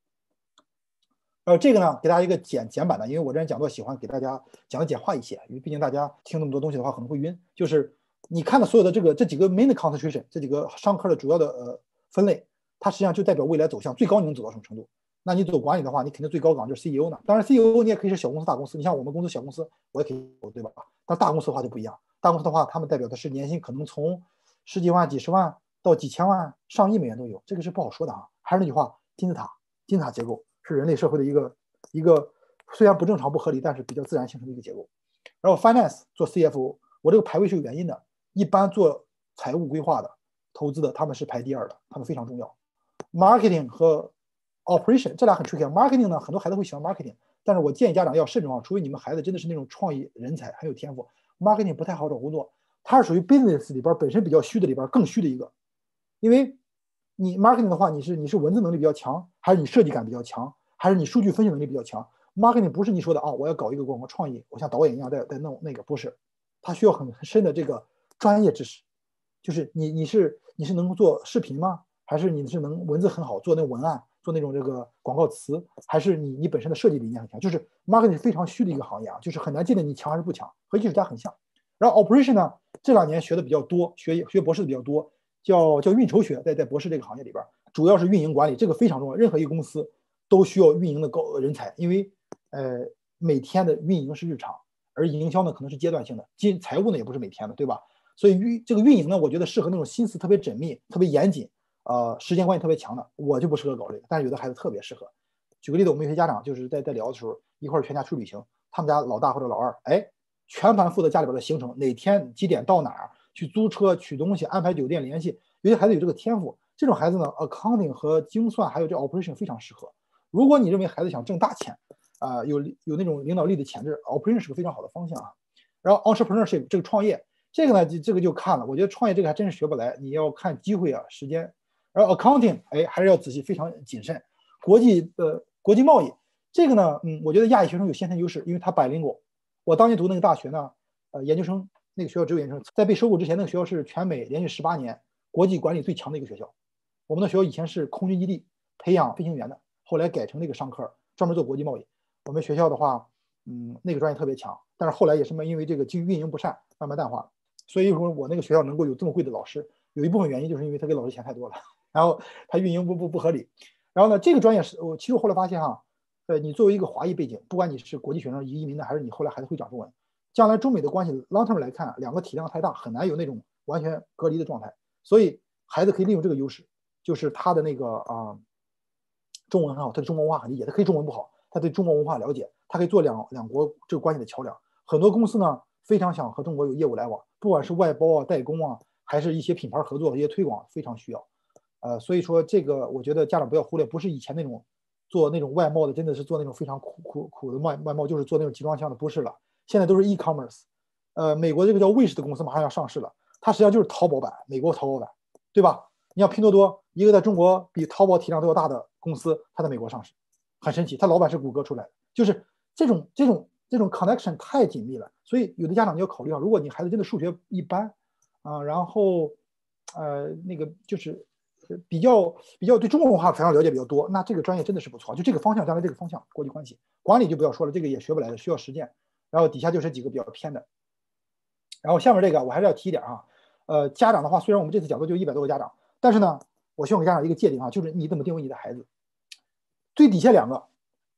这个呢，给大家一个简版的，因为我这人讲座喜欢给大家讲的简化一些，因为毕竟大家听那么多东西的话可能会晕。就是你看的所有的这几个 main concentration， 这几个商科的主要的分类，它实际上就代表未来走向，最高你能走到什么程度？那你走管理的话，你肯定最高岗就是 CEO 呢。当然 CEO 你也可以是小公司、大公司，你像我们公司小公司，我也可以有，对吧？但大公司的话就不一样，大公司的话，他们代表的是年薪可能从十几万、几十万到几千万、上亿美元都有，这个是不好说的啊。还是那句话，金字塔结构。是人类社会的一个虽然不正常不合理，但是比较自然形成的一个结构。然后 finance 做 CFO， 我这个排位是有原因的。一般做财务规划的、投资的，他们是排第二的，他们非常重要。marketing 和 operation 这俩很 tricky。marketing 呢，很多孩子会喜欢 marketing， 但是我建议家长要慎重啊，除非你们孩子真的是那种创意人才，很有天赋。marketing 不太好找工作，它是属于 business 里边本身比较虚的里边更虚的一个，因为你 marketing 的话，你是文字能力比较强，还是你设计感比较强，还是你数据分析能力比较强 ？marketing 不是你说的啊，我要搞一个广告创意，我像导演一样在弄那个，不是，它需要很深的这个专业知识，就是你是能做视频吗？还是你是能文字很好做那文案，做那种这个广告词，还是你本身的设计理念很强？就是 marketing 是非常虚的一个行业啊，就是很难界定你强还是不强，和艺术家很像。然后 operation 呢，这2年学的比较多，学博士的比较多。叫运筹学，在博士这个行业里边，主要是运营管理，这个非常重要。任何一个公司都需要运营的高人才，因为每天的运营是日常，而营销呢可能是阶段性的，财务呢也不是每天的，对吧？所以这个运营呢，我觉得适合那种心思特别缜密、特别严谨，时间观念特别强的，我就不适合搞这个。但是有的孩子特别适合。举个例子，我们有些家长就是在聊的时候，一块儿全家去旅行，他们家老大或者老二，全盘负责家里边的行程，哪天几点到哪儿。去租车取东西，安排酒店联系，有些孩子有这个天赋，这种孩子呢 ，accounting 和精算还有这 operation 非常适合。如果你认为孩子想挣大钱，有那种领导力的潜质 ，operation 是个非常好的方向啊。然后 entrepreneurship 这个创业，这个呢这个就看了，我觉得创业这个还真是学不来，你要看机会啊，时间。然后 accounting 还是要仔细，非常谨慎。国际贸易这个呢，我觉得亚裔学生有先天优势，因为他bilingual。我当年读那个大学呢，研究生。那个学校只有研究生，在被收购之前，那个学校是全美连续18年国际管理最强的一个学校。我们的学校以前是空军基地培养飞行员的，后来改成那个商科，专门做国际贸易。我们学校的话，那个专业特别强，但是后来也是因为这个运营不善，慢慢淡化了。所以说我那个学校能够有这么会的老师，有一部分原因就是因为他给老师钱太多了，然后他运营不合理。然后呢，这个专业是我其实后来发现哈，你作为一个华裔背景，不管你是国际学生移民的，还是你后来孩子会讲中文。将来中美的关系 long term 来看，两个体量太大，很难有那种完全隔离的状态。所以孩子可以利用这个优势，就是他的那个中文很好，他对中国文化很理解，他可以中文不好，他对中国文化了解，他可以做两国这个关系的桥梁。很多公司呢非常想和中国有业务来往，不管是外包啊、代工啊，还是一些品牌合作、一些推广，非常需要。所以说这个我觉得家长不要忽略，不是以前那种做那种外贸的，真的是做那种非常苦的外贸，就是做那种集装箱的，不是了。现在都是 e-commerce，美国这个叫 Wish 的公司马上要上市了，它实际上就是淘宝版，美国淘宝版，对吧？你像拼多多，一个在中国比淘宝体量都要大的公司，它在美国上市，很神奇，它老板是谷歌出来的，就是这种 connection 太紧密了，所以有的家长你要考虑啊，如果你孩子真的数学一般然后那个就是比较对中国文化非常了解比较多，那这个专业真的是不错，就这个方向，将来这个方向国际关系管理就不要说了，这个也学不来的，需要实践。然后底下就是几个比较偏的，然后下面这个我还是要提一点啊，家长的话，虽然我们这次讲座就100多个家长，但是呢，我希望给家长一个界定啊，就是你怎么定位你的孩子。最底下2个，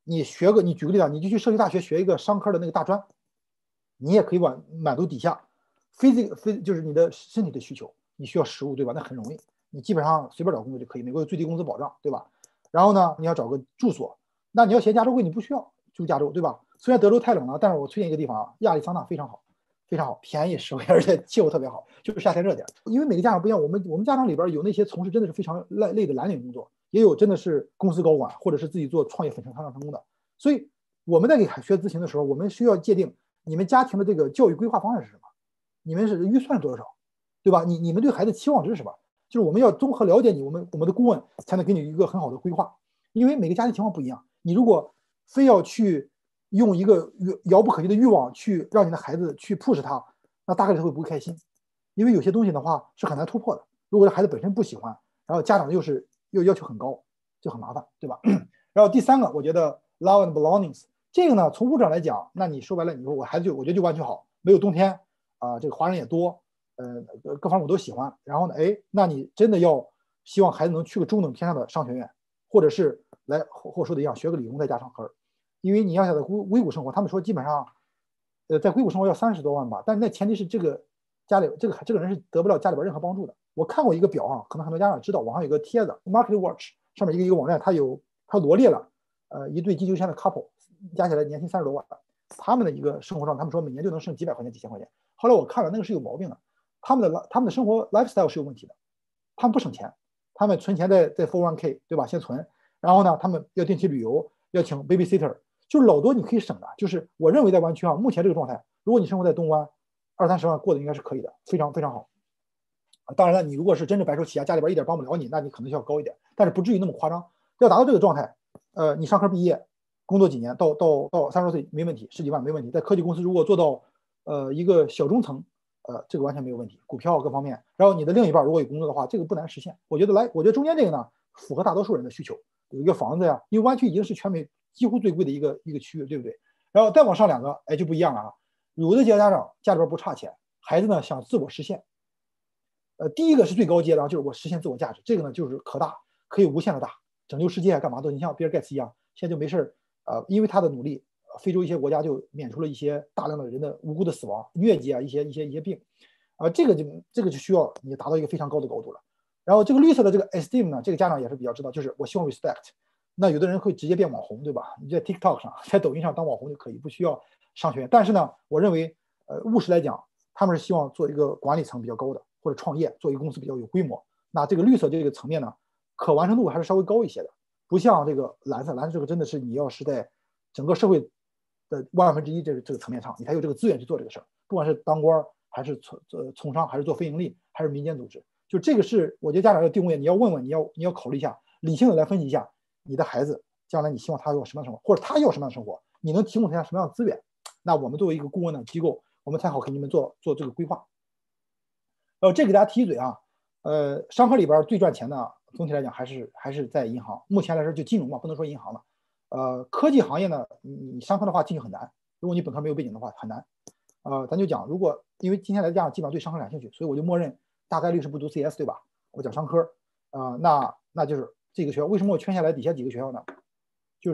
你举个例子，你就去社区大学学一个商科的那个大专，你也可以满足底下就是你的身体的需求，你需要食物，对吧？那很容易，你基本上随便找工作就可以，美国有最低工资保障，对吧？然后呢，你要找个住所，那你要嫌加州贵，你不需要住加州，对吧？虽然德州太冷了，但是我推荐一个地方啊，亚利桑那非常好，非常好，便宜实惠，而且气候特别好，就是夏天热点。因为每个家长不一样，我们家长里边有那些从事真的是非常累的蓝领工作，也有真的是公司高管或者是自己做创业粉上成功的。所以我们在给学咨询的时候，我们需要界定你们家庭的这个教育规划方案是什么，你们是预算多少，对吧？你们对孩子期望值是什么？就是我们要综合了解你，我们的顾问才能给你一个很好的规划。因为每个家庭情况不一样，你如果非要去用一个遥不可及的欲望去让你的孩子去 push 他，那大概率会不会开心？因为有些东西的话是很难突破的。如果这孩子本身不喜欢，然后家长又要求很高，就很麻烦，对吧？然后第三个，我觉得 love and belongings 这个呢，从物质上来讲，那你说白了，你说我孩子我觉得就完全好，没有冬天啊，这个华人也多，各方面我都喜欢。然后呢，那你真的要希望孩子能去个中等偏上的商学院，或者是来或说的一样，学个理工再加上科，因为你要想在硅谷生活，他们说基本上，在硅谷生活要30多万吧，但是那前提是这个家里这个人是得不了家里边任何帮助的。我看过一个表啊，可能很多家长知道，网上有个帖子 Market Watch 上面一个网站，它罗列了一对地球圈的 couple 加起来年薪30多万，他们的一个生活上，他们说每年就能剩几百块钱几千块钱。后来我看了那个是有毛病的，他们的生活 lifestyle 是有问题的，他们不省钱，他们存钱在 401k 对吧？先存，然后呢，他们要定期旅游，要请 babysitter， 就是老多你可以省的。就是我认为在湾区啊，目前这个状态，如果你生活在东湾，20-30万过得应该是可以的，非常非常好。当然了，你如果是真正白手起家，家里边一点帮不了你，那你可能需要高一点，但是不至于那么夸张。要达到这个状态，你上科毕业，工作几年，到30多岁没问题，10几万没问题。在科技公司如果做到一个小中层，这个完全没有问题，股票各方面。然后你的另一半如果有工作的话，这个不难实现。我觉得中间这个呢，符合大多数人的需求，有一个房子呀，因为湾区已经是全美几乎最贵的一个区域，对不对？然后再往上两个，就不一样了啊。有的家长家里边不差钱，孩子呢想自我实现。第一个是最高阶的，就是我实现自我价值，这个呢就是可大，可以无限的大，拯救世界干嘛都。你像比尔盖茨一样，现在就没事因为他的努力，非洲一些国家就免除了一些大量的人的无辜的死亡、疟疾啊，一些病，这个就需要你达到一个非常高的高度了。然后这个绿色的这个 esteem 呢，这个家长也是比较知道，就是我希望 respect。那有的人会直接变网红，对吧？你在 TikTok 上，在抖音上当网红就可以，不需要上学。但是呢，我认为，务实来讲，他们是希望做一个管理层比较高的。或者创业做一个公司比较有规模，那这个绿色这个层面呢，可完成度还是稍微高一些的，不像这个蓝色这个真的是你要是在整个社会的1/1000这个层面上，你才有这个资源去做这个事儿，不管是当官还是从商，还是做非盈利，还是民间组织，就这个是我觉得家长要定位，你要问问，你要考虑一下，理性的来分析一下你的孩子将来你希望他要什么样的生活，或者他要什么样的生活，你能提供他什么样的资源，那我们作为一个顾问的机构，我们才好给你们做这个规划。这给大家提一嘴啊，商科里边最赚钱的，总体来讲还是在银行。目前来说就金融嘛，不能说银行了。科技行业呢，你商科的话进去很难，如果你本科没有背景的话很难。咱就讲，如果因为今天来讲基本上对商科感兴趣，所以我就默认大概率是不读 CS 对吧？我讲商科，那就是这个学校。为什么我圈下来底下几个学校呢？就是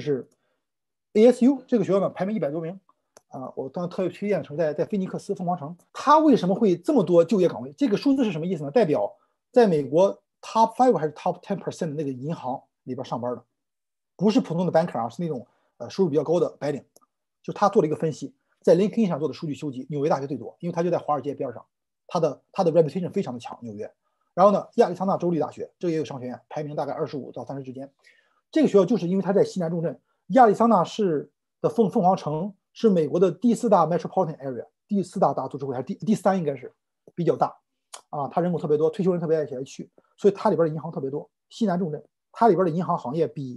ASU 这个学校呢排名100多名。我当时特别推荐的时候在菲尼克斯凤凰城，它为什么会这么多就业岗位？这个数字是什么意思呢？代表在美国 top 5还是 top 10% 的那个银行里边上班的，不是普通的 banker 啊，是那种收入比较高的白领。就他做了一个分析，在 LinkedIn 上做的数据收集，纽约大学最多，因为他就在华尔街边上，他的 reputation 非常的强，纽约。然后呢，亚利桑那州立大学这个也有商学院，排名大概25到30之间。这个学校就是因为它在西南重镇，亚利桑那市的凤凰城是美国的第4大 metropolitan area， 第4大都市会，还是第3应该是比较大啊。它人口特别多，退休人特别爱起来去，所以它里边的银行特别多。西南重镇，它里边的银行行业比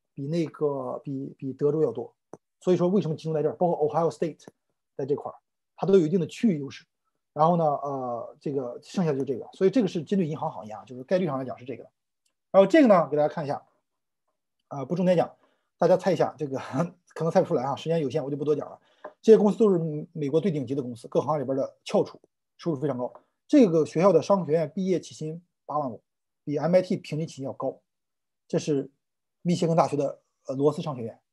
德州要多。所以说为什么集中在这儿，包括 Ohio State 在这块儿，它都有一定的区域优势。然后呢，这个剩下的就这个，所以这个是针对银行行业啊，就是概率上来讲是这个的。然后这个呢，给大家看一下，不重点讲，大家猜一下，这个可能猜不出来啊，时间有限，我就不多讲了。这些公司都是美国最顶级的公司，各行里边的翘楚，收入非常高。这个学校的商学院毕业起薪8万5，比 MIT 平均起薪要高。这是密歇根大学的罗斯商学院。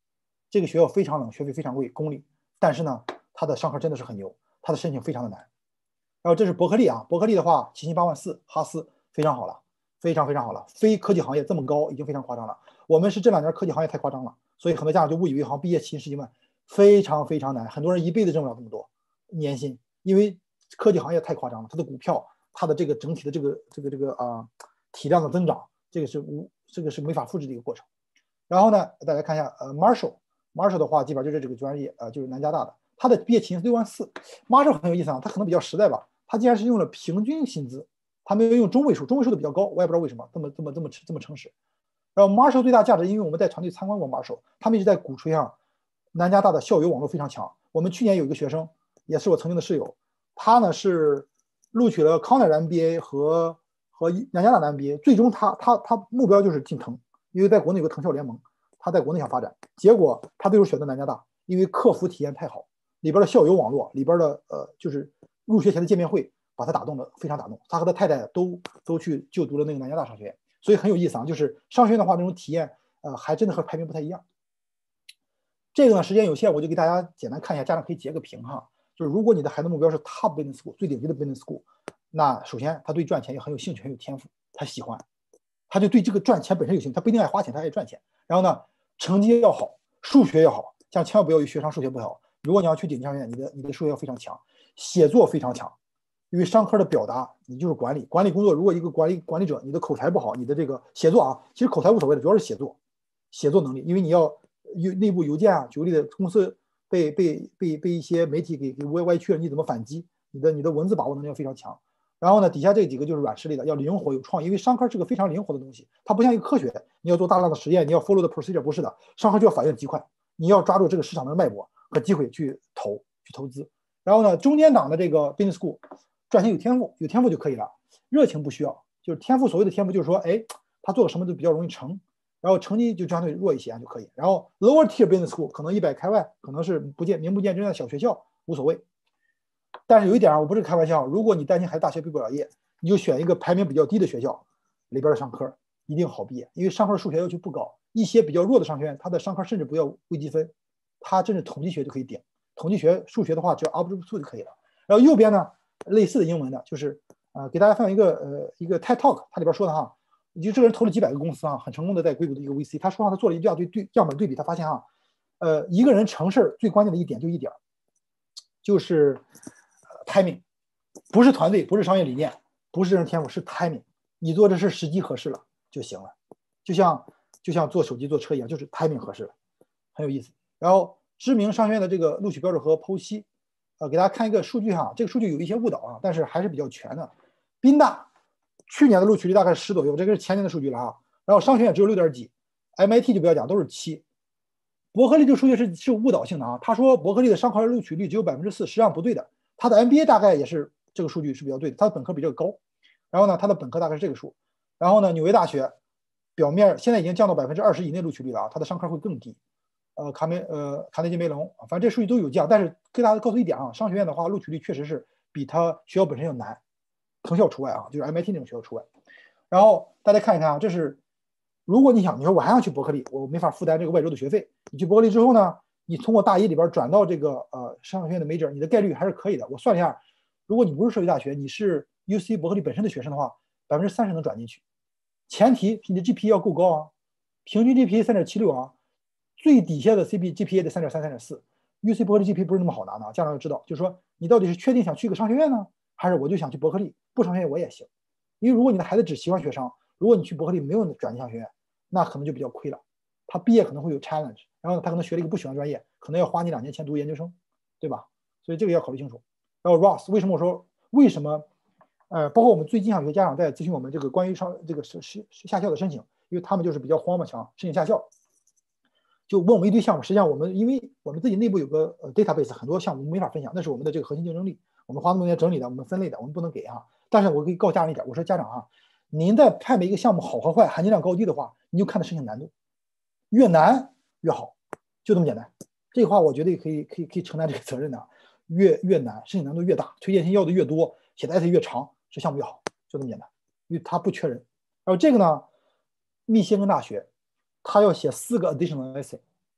这个学校非常冷，学费非常贵，公立，但是呢，它的商科真的是很牛，它的申请非常的难。然后这是伯克利啊，伯克利的话7.814，哈斯非常好了，非常非常好了，非科技行业这么高已经非常夸张了。我们是这2年科技行业太夸张了，所以很多家长就误以为好像毕业起10几万，非常非常难，很多人一辈子挣不了这么多年薪，因为科技行业太夸张了，它的股票，它的这个整体的这个体量的增长，这个是没法复制的一个过程。然后呢，大家看一下Marshall 的话，基本上就是这个专业就是南加大的，他的毕业起薪是6.4万。Marshall 很有意思啊，他可能比较实在吧，他竟然是用了平均薪资，他没有用中位数，中位数的比较高，我也不知道为什么这么诚实。然后 Marshall 最大价值，因为我们在团队参观过 Marshall， 他们一直在鼓吹南加大的校友网络非常强。我们去年有一个学生，也是我曾经的室友，他呢是录取了康奈尔 MBA 和南加大的 MBA， 最终他目标就是进藤，因为在国内有个藤校联盟，他在国内想发展，结果他最后选择南加大，因为客服体验太好，里边的校友网络，里边的就是入学前的见面会，把他打动了，非常打动。他和他太太都去就读了那个南加大商学院，所以很有意思啊，就是商学院的话，那种体验还真的和排名不太一样。这个呢，时间有限，我就给大家简单看一下，家长可以截个屏哈。就是如果你的孩子目标是 Top Business School 最顶级的 Business School， 那首先他对赚钱也很有兴趣，很有天赋，他喜欢，他就对这个赚钱本身有兴趣，他不一定爱花钱，他爱赚钱。然后呢，成绩要好，数学要好，千万不要学商数学不好。如果你要去顶级商学院，你的数学要非常强，写作非常强，因为商科的表达你就是管理工作，如果一个管理者你的口才不好，你的这个写作啊，其实口才无所谓的，主要是写作能力，因为你要内部邮件啊，举个例子，公司被一些媒体给歪曲了，你怎么反击？你的文字把握能力要非常强。然后呢，底下这几个就是软实力的，要灵活有创意，因为商科是个非常灵活的东西，它不像一个科学，你要做大量的实验，你要 follow the procedure， 不是的，商科就要反应极快，你要抓住这个市场的脉搏和机会去投资。然后呢，中间档的这个 business school 赚钱有天赋就可以了，热情不需要，就是天赋，所谓的天赋就是说，哎，他做了什么都比较容易成，然后成绩就相对弱一些就可以。然后 lower tier business school 可能100开外，可能是名不见经传的小学校，无所谓。但是有一点我不是开玩笑，如果你担心孩子大学毕不了业，你就选一个排名比较低的学校，里边的商科一定好毕业，因为商科的数学要求不高，一些比较弱的商学院，它的商科甚至不要微积分，它甚至统计学就可以顶，统计学、数学的话只要 algebra 2就可以了。然后右边呢，类似的英文的，就是给大家放一个TED Talk， 它里边说的就这个人投了几百个公司很成功的在硅谷的一个 VC， 他说他做了一大堆样本对比，他发现一个人成事最关键的一点就是timing， 不是团队，不是商业理念，不是人天赋，是 timing。你做这事时机合适了就行了，就像做手机做车一样，就是 timing 合适了，很有意思。然后知名商学院的这个录取标准和剖析，给大家看一个数据这个数据有一些误导但是还是比较全的。宾大去年的录取率大概是10左右，这个是前年的数据了然后商学院只有6点几 ，MIT 就不要讲，都是7。伯克利这个数据是误导性的他说伯克利的商科录取率只有4%，实际上不对的。他的 MBA 大概也是这个数据是比较对的，他的本科比这个高。然后呢，他的本科大概是这个数。然后呢，纽约大学表面现在已经降到20%以内录取率了他的商科会更低。卡内基梅隆，反正这数据都有降，但是给大家告诉一点商学院的话，录取率确实是比他学校本身要难，藤校除外就是 MIT 那种学校除外。然后大家看一看这是如果你说我还想去伯克利，我没法负担这个外州的学费，你去伯克利之后呢，你通过大一里边转到这个商学院的 major， 你的概率还是可以的。我算了一下，如果你不是社区大学，你是 UC 伯克利本身的学生的话，30%能转进去，前提是你的 GPA 要够高平均 GPA 3.76最底下的 GPA 得3.3、3.4。UC 伯克利 GPA 不是那么好拿的家长要知道，就是说你到底是确定想去一个商学院呢，还是我就想去伯克利，不商学院我也行。因为如果你的孩子只喜欢学商，如果你去伯克利没有转进商学院，那可能就比较亏了，他毕业可能会有 challenge， 然后他可能学了一个不喜欢专业，可能要花你2年钱读研究生，对吧？所以这个要考虑清楚。然后 Ross 为什么包括我们最近有些家长在咨询我们这个关于这个下校的申请，因为他们就是比较慌嘛，想申请下校，就问我们一堆项目。实际上因为我们自己内部有个database， 很多项目没法分享，那是我们的这个核心竞争力，我们花那么多年整理的，我们分类的，我们不能给但是我可以告诉家长一点，我说家长您在判别一个项目好和坏、含金量高低的话，你就看它申请难度，越难越好，就这么简单。这话我觉得可以承担这个责任的，越难申请难度越大，推荐信要的越多，写的 essay 越长，这项目越好，就这么简单，因为它不缺人。然后这个呢，密歇根大学他要写4个 additional essay，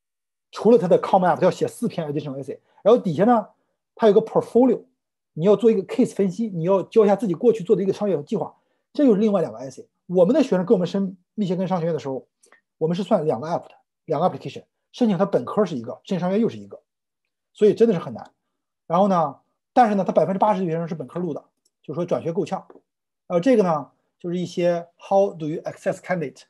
除了它的 Common App，它要写4篇 additional essay， 然后底下呢，它有个 portfolio， 你要做一个 case 分析，你要交一下自己过去做的一个商业计划，这就是另外2个 essay。我们的学生跟我们申密歇根商学院的时候，我们是算2个 app 的，2个 application， 申请他本科是一个，申请商学院又是一个，所以真的是很难。然后呢，但是呢，他80%的学生是本科录的，就是说转学够呛。这个呢，就是一些 How do you access candidate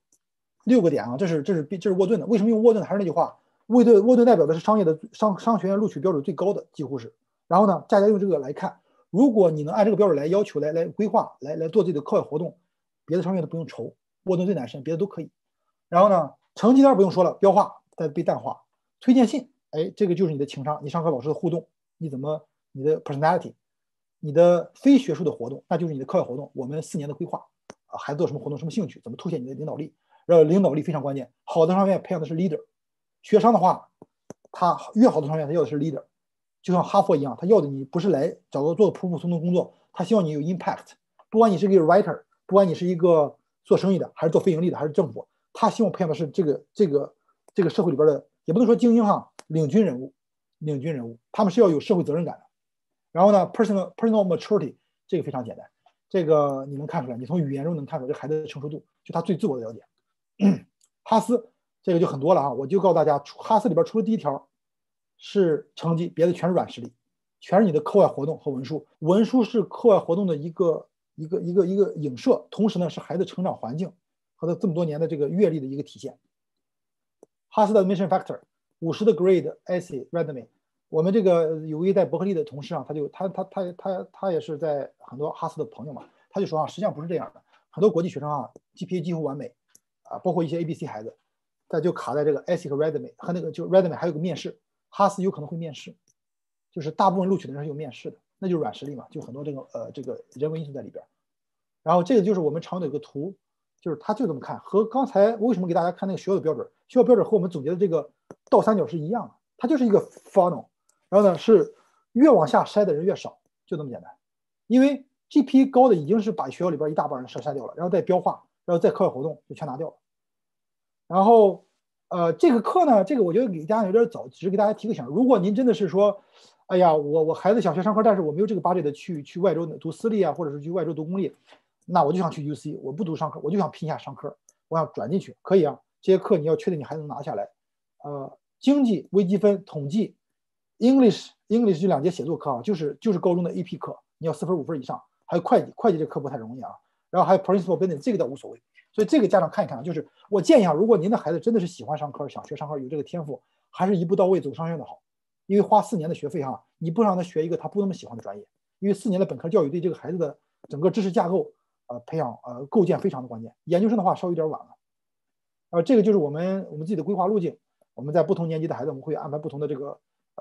6个点啊，这是沃顿的。为什么用沃顿？还是那句话，沃顿代表的是商业的商学院录取标准最高的，几乎是。然后呢，大家用这个来看，如果你能按这个标准来要求来规划来做自己的课外活动，别的商学院都不用愁，沃顿最难申，别的都可以。然后呢，成绩单不用说了，标化再被淡化。推荐信，这个就是你的情商，你上课老师的互动，你的 personality， 你的非学术的活动，那就是你的课外活动。我们4年的规划孩子做什么活动，什么兴趣，怎么凸显你的领导力。然后领导力非常关键，好的商学院培养的是 leader。学商的话，他越好的商学院他要的是 leader， 就像哈佛一样，他要的你不是来找个做普普通通工作，他希望你有 impact。不管你是一个 writer， 不管你是一个做生意的，还是做非盈利的，还是政府，他希望培养的是这个社会里边的，也不能说精英哈，领军人物，他们是要有社会责任感的。然后呢 personal maturity 这个非常简单，这个你能看出来，你从语言中能看出来这孩子的成熟度，就他对自我的了解。哈斯这个就很多了啊，我就告诉大家，哈斯里边除了第1条是成绩，别的全是软实力，全是你的课外活动和文书。文书是课外活动的一个影射，同时呢是孩子成长环境和他这么多年的这个阅历的一个体现。哈斯的 admission factor 50的 grade essay resume， 我们这个有一在伯克利的同事啊，他也是在很多哈斯的朋友嘛，他就说啊，实际上不是这样的，很多国际学生啊 GPA 几乎完美包括一些 ABC 孩子，他就卡在这个 essay 和 resume 和那个就 resume 还有个面试，哈斯有可能会面试，就是大部分录取的人是有面试的，那就是软实力嘛，就很多这个人文因素在里边。然后这个就是我们常有一个图，就是他就这么看，和刚才我为什么给大家看那个学校的标准，学校标准和我们总结的这个倒三角是一样的，它就是一个 funnel， 然后呢是越往下筛的人越少，就这么简单。因为 GPA 高的已经是把学校里边一大半人筛掉了，然后再标化，然后再课外活动就全拿掉了。然后这个课呢，这个我觉得给大家有点早，只是给大家提个醒，如果您真的是说，哎呀，我孩子想学商科，但是我没有这个 budget 去外州读私立啊，或者是去外州读公立，那我就想去 UC， 我不读商科，我就想拼一下商科，我想转进去，可以啊。这些课你要确定你孩子能拿下来。经济、微积分、统计、English 这2节写作课啊，就是高中的 AP 课，你要4分5分以上。还有会计这课不太容易啊。然后还有 principal business 这个倒无所谓。所以这个家长看一看，就是我建议啊，如果您的孩子真的是喜欢商科，想学商科，有这个天赋，还是一步到位走商学院的好。因为花4年的学费哈，你不让他学一个他不那么喜欢的专业，因为4年的本科教育对这个孩子的整个知识架构培养构建非常的关键。研究生的话稍微有点晚了。这个就是我们自己的规划路径。我们在不同年级的孩子，我们会安排不同的这个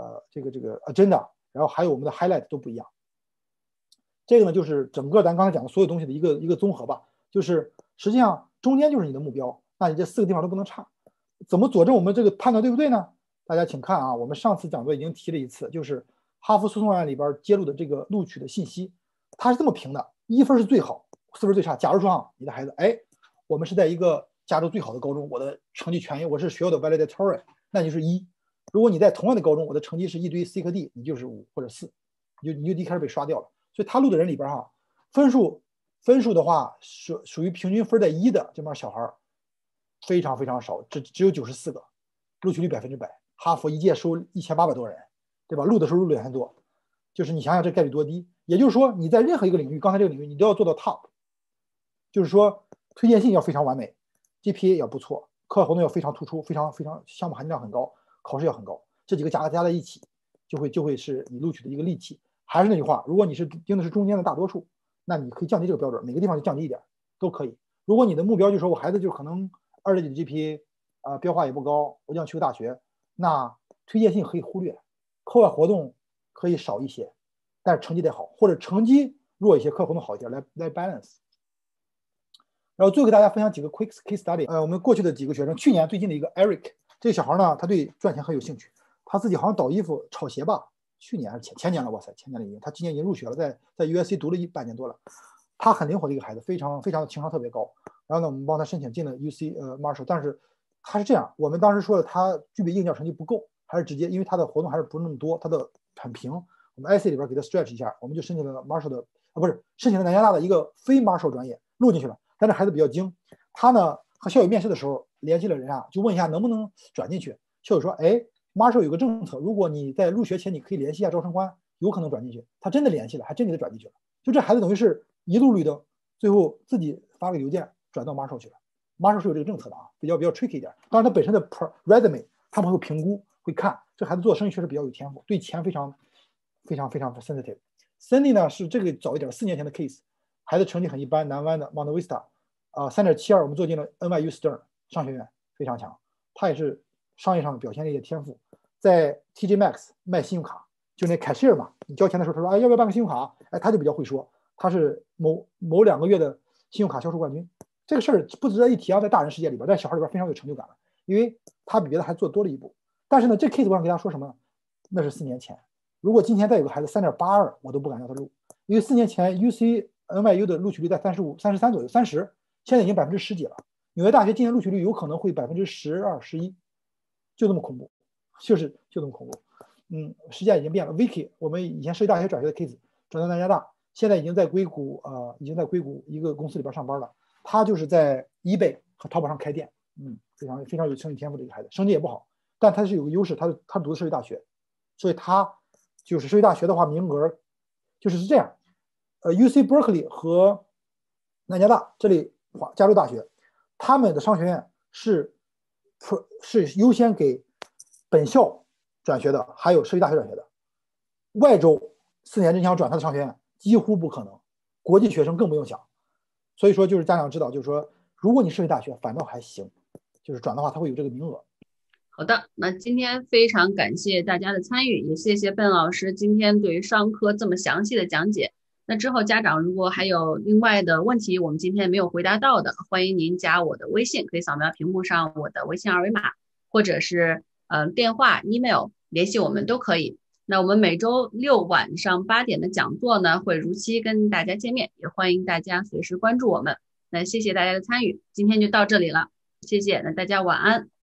agenda， 然后还有我们的 highlight 都不一样。这个呢，就是整个咱刚才讲的所有东西的一个综合吧。就是实际上中间就是你的目标，那你这4个地方都不能差。怎么佐证我们这个判断对不对呢？大家请看啊，我们上次讲座已经提了一次，就是哈佛诉讼案里边揭露的这个录取的信息，它是这么评的：1分是最好，4分最差。假如说啊，你的孩子，我们是在一个加州最好的高中，我的成绩全优，我是学校的 valedictorian， 那就是1。如果你在同样的高中，我的成绩是一堆 C 和 D， 你就是5或者4，你就一开始被刷掉了。所以他录的人里边哈，分数的话属于平均分在1的这帮小孩非常非常少，只有94个，录取率100%。哈佛一届收1800多人，对吧？录的时候录的还多，就是你想想这概率多低。也就是说你在任何一个领域，刚才这个领域你都要做到 top， 就是说推荐信要非常完美， GPA 要不错，课外活动要非常突出，非常项目含金量很高，考试要很高，这几个加在一起就会是你录取的一个利器。还是那句话，如果你是盯的是中间的大多数，那你可以降低这个标准，每个地方就降低一点都可以。如果你的目标就是说我孩子就可能20几的 GPA，标化也不高，我就想去个大学，那推荐信可以忽略，课外活动可以少一些，但是成绩得好，或者成绩弱一些，课外活动好一点，来 balance。然后最后给大家分享几个 quick case study。我们过去的几个学生，去年最近的一个 Eric， 这个小孩呢，他对赚钱很有兴趣，他自己好像倒衣服、炒鞋吧。去年还是前年了，哇塞，前年了已经，他今年已经入学了，在 USC 读了半年多了。他很灵活的一个孩子，非常的情商特别高。然后呢，我们帮他申请进了 UC Marshall， 但是它是这样，我们当时说了，它具备硬件成绩不够，还是直接因为它的活动还是不是那么多，它的很平，我们 IC 里边给它 stretch 一下，我们就申请了 Marshall 的不是申请了南加大的一个非 Marshall 专业录进去了。但是孩子比较精，他呢和校友面试的时候联系了人就问一下能不能转进去。校友说，哎，Marshall 有个政策，如果你在入学前你可以联系一下招生官，有可能转进去。他真的联系了，还真给他转进去了。就这孩子等于是一路绿灯，最后自己发个邮件转到 Marshall 去了。Marshall 是有这个政策的比较 tricky 一点。当然他本身的 resume 他们会评估会看，这孩子做生意确实比较有天赋，对钱非常 sensitive。Cindy 呢是这个早一点，4年前的 case， 孩子成绩很一般，南湾的 Monte Vista，3.72，我们做进了 NYU Stern 商学院，非常强。他也是商业上表现了一些天赋，在 TJ Maxx 卖信用卡，就那 cashier 嘛，你交钱的时候他说，哎，要不要办个信用卡？哎，他就比较会说，他是某2个月的信用卡销售冠军。这个事儿不值得一提在大人世界里边，在小孩里边非常有成就感了，因为他比别的还做多了一步。但是呢，这 case 我想给大家说什么呢？那是4年前，如果今天再有个孩子3.82，我都不敢让他录，因为4年前 NYU 的录取率在35、33左右，30，现在已经10%几了。纽约大学今年录取率有可能会12%、11%，就这么恐怖，就这么恐怖。时间已经变了。Vicky， 我们以前社区大学转学的 case 转到南加大，现在已经在硅谷一个公司里边上班了。他就是在 eBay 和淘宝上开店，非常有生意天赋的一个孩子，成绩也不好，但他是有个优势，他读的社区大学，所以他就是社区大学的话，名额是这样，UC Berkeley 和南加大这里加州大学，他们的商学院是优先给本校转学的，还有社区大学转学的。外州4年真想转他的商学院几乎不可能，国际学生更不用想。所以说就是家长知道，就是说如果你社区大学反倒还行，就是转的话他会有这个名额。 好的，那今天非常感谢大家的参与，也谢谢Ben老师今天对于商科这么详细的讲解。那之后家长如果还有另外的问题，我们今天没有回答到的，欢迎您加我的微信，可以扫描屏幕上我的微信二维码，或者是电话、email 联系我们都可以。那我们每周6晚上8点的讲座呢，会如期跟大家见面，也欢迎大家随时关注我们。那谢谢大家的参与，今天就到这里了，谢谢，那大家晚安。